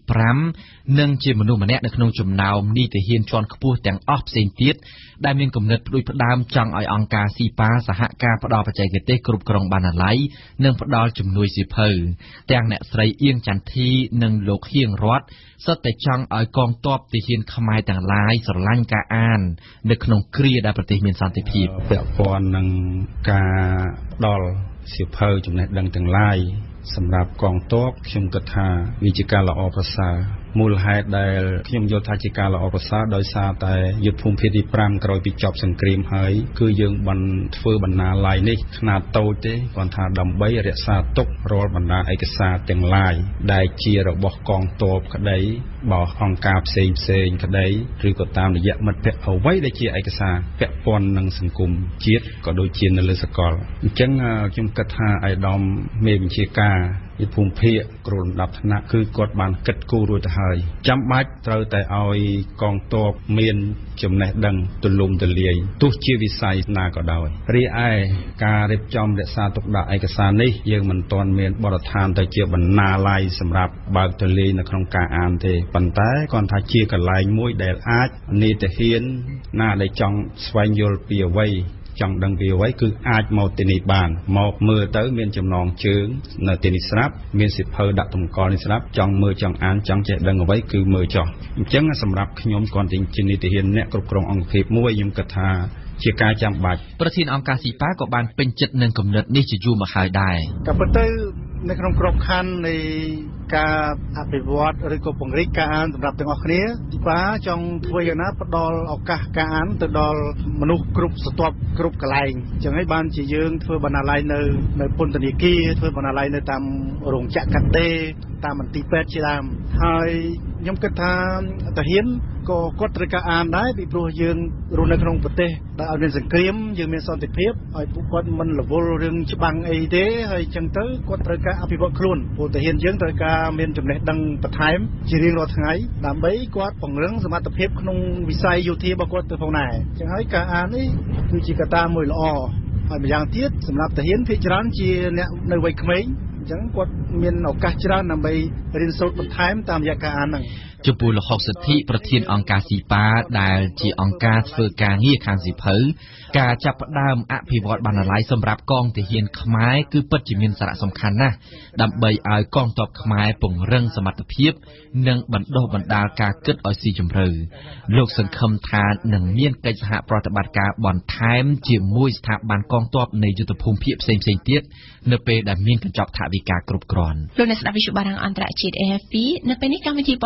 5និងជាមនុស្សម្នាក់នៅក្នុងចំណោមនីតិហ៊ានជាន់ខ្ពស់ទាំងអស់ផ្សេងទៀតដែលមានគំនិតផ្ដួចផ្ដើមចង់ឲ្យអង្គការស៊ីប៉ាសហការផ្ដល់បច្ចេកទេសគ្រប់គ្រងបណ្ណាល័យនិងផ្ដល់ជំនួយសៀវភៅទាំងអ្នកស្រីអៀងចន្ទធីនិងលោកហៀងរតសុទ្ធតែចង់ឲ្យកងទ័ពទាហានខ្មែរទាំងឡាយស្រឡាញ់ការអាននៅក្នុងគ្រាដែលប្រទេសមានសន្តិភាពពាក់ព័ន្ធនឹងការផ្ដល់សៀវភៅចំណេះដឹងទាំងឡាយសម្រាប់កងទ័ពខ្ញុំគិតថាវាជាការល្អប្រសើរមូលហេតុដែលខ្ញុំយល់ថាជាការល្អប្រសើរដោយសារតែយុទ្ធភូមិភាគទី5ក្រោយពីចប់សង្គ្រាមហើយគឺយើងបានធ្វើបណ្ណាល័យនេះខ្នាតតូចទេគាត់ថាដើម្បីរក្សាទុករាល់បណ្ដាឯកសារទាំងឡាយដែលជារបស់កងទ័ពក្តីបោះអង្គការផ្សេងក្តីឬក៏តាមរយៈមិត្តភ័ក្តិអ្វីដែលជាឯកសារពាក់ព័ន្ធនឹងសង្គមជាតិក៏ដូចជានៅលើសកលអញ្ចឹងខ្ញុំគិតថាអាយដាមមេបញ្ជាការយុទ្ធភូមិភាគគ្រូលំដាប់ថ្នាក់គឺគាត់បានគិតគូររួចទៅហើយចាំបាច់ត្រូវតែឲ្យកងទ័ពមានចំណេះដឹងទូលំទូលាយទោះជាវិស័យណាក៏ដោយរីឯការរៀបចំរក្សាទុកដាក់ឯកសារនេះយើងមិនទាន់មានបទដ្ឋានទៅជាបណ្ណាល័យសម្រាប់បើកទូលាយនៅក្នុងការអានទេប៉ុន្តែគាត់ថាជាកន្លែងមួយដែលអាចនីតិហ៊ានណាដែលចង់ស្វែងយល់ពីអ្វីចង់ដឹងពីអ្វីគឺអាចមកទីនេះបានមកមើលទៅមានចំណងជើងនៅទីនេះស្រាប់មានសៀវភៅដាក់តម្កល់នេះស្រាប់ចង់មើលចង់អានចង់ចេះដឹងអ្វីគឺមើលចោះអញ្ចឹងសម្រាប់ខ្ញុំគាត់ជានីតិហ៊ានអ្នកគ្រប់គ្រងអង្គភាពមួយខ្ញុំគិតថាជាការចាំបាច់ប្រធានអង្គការស៊ីប៉ាក៏បានពេញចិត្តនឹងគំនិតនេះជាយូរមកហើយដែរក៏ប៉ុន្តែនៅក្នុងក្របខ័ណ្ឌនៃការអភិវឌ្ឍឬក៏ពង្រីកការអានសម្រាប់ទាំងអស់គ្នាទីប៉ាចង់ធ្វើយ៉ាងណាផ្ដល់ឱកាសការអានទៅដល់មនុស្សគ្រប់ស្រទាប់គ្រប់កន្លែងអញ្ចឹងហើយបានជាយើងធ្វើបណ្ណាល័យនៅពន្ធនាគារធ្វើបណ្ណាល័យនៅតាមរោងចក្រកាត់ដេរតាមមន្ទីរពេទ្យជាដើមហើយខ្ញុំគិតថាទាហានក៏គាត់ត្រូវការអានដែរពីព្រោះយើងរស់នៅក្នុងប្រទេសដែលឲ្យមានសង្គ្រាមយើងមានសន្តិភាពហើយពួកគាត់មិនរវល់រឿងច្បាំងអីទេហើយអញ្ចឹងទៅគាត់ត្រូវការអភិវឌ្ឍខ្លួនព្រោះទាហានយើងត្រូវការមានចំណេះដឹងបន្ថែមជារៀងរាល់ថ្ងៃដើម្បីគាត់ពង្រឹងសមត្ថភាពក្នុងវិស័យយោធារបស់គាត់ទៅផងដែរអញ្ចឹងហើយការអាននេះគឺជាកត្តាមួយល្អហើយម្យ៉ាងទៀតសម្រាប់ទាហានភាគច្រើនជាអ្នកនៅវ័យក្មេងអញ្ចឹងគាត់មានឱកាសច្រើនដើម្បីរៀនសូត្របន្ថែមតាមរយៈការអានហ្នឹងចំពោះលោកហុកសិទ្ធិប្រធានអង្គការស៊ីប៉ាដែលជាអង្គការធ្វើការងារខាងសៀវភៅការចាប់ផ្ដើមអភិវឌ្ឍបណ្ណាល័យសម្រាប់កងទាហានខ្មែរគឺពិតជាមានសារៈសំខាន់ណាស់ដើម្បីឲ្យកងទ័ពខ្មែរពង្រឹងសមត្ថភាពនិងបណ្ដុះបណ្ដាលការគិតឲ្យស៊ីជម្រៅលោកសង្ឃឹមថានឹងមានកិច្ចសហប្រតិបត្តិការបន្ថែមជាមួយស្ថាប័នកងទ័ពនៃយុទ្ធភូមិភាគផ្សេងៗទៀតនៅពេលដែលមានកញ្ចប់ថវិកាគ្រប់គ្រាន់លោកអ្នកស្ដាប់វិទ្យុបារាំងអន្តរជាតិ RFI នៅពេលនេះកម្មវិធីព័ត៌មាន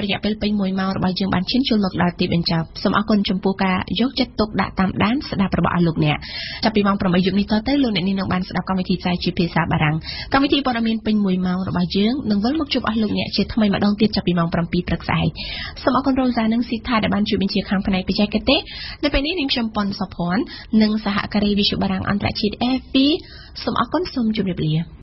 រយៈពេលពេញ1ម៉ោងរបស់យើងបានឈានចូលមកដល់ទីបញ្ចប់សូមអរគុណចំពោះការយកចិត្តទុកដាក់តាមដានស្ដាប់របស់អស់លោកអ្នកចាប់ពីម៉ោង 8 យប់នេះតទៅលោកអ្នកនាងនឹងបានស្ដាប់កម្មវិធីផ្សាយជាភាសាបារាំងកម្មវិធីព័ត៌មានពេញ1ម៉ោងរបស់យើងនឹងវិលមកជួបអស់លោកអ្នកជាថ្មីម្ដងទៀតចាប់ពីម៉ោង 7 ព្រឹកស្អែកសូមអរគុណរ៉ូសានិងស៊ីថាដែលបានជួយបញ្ជាខាងផ្នែកបច្ចេកទេសនៅពេលនេះនាងខ្ញុំប៉ុនសុភ័ណ្ឌនិងសហការីវិទ្យុបារាំងអន្តរជាតិ RFI សូមអរគុណសូមជម្រាបលា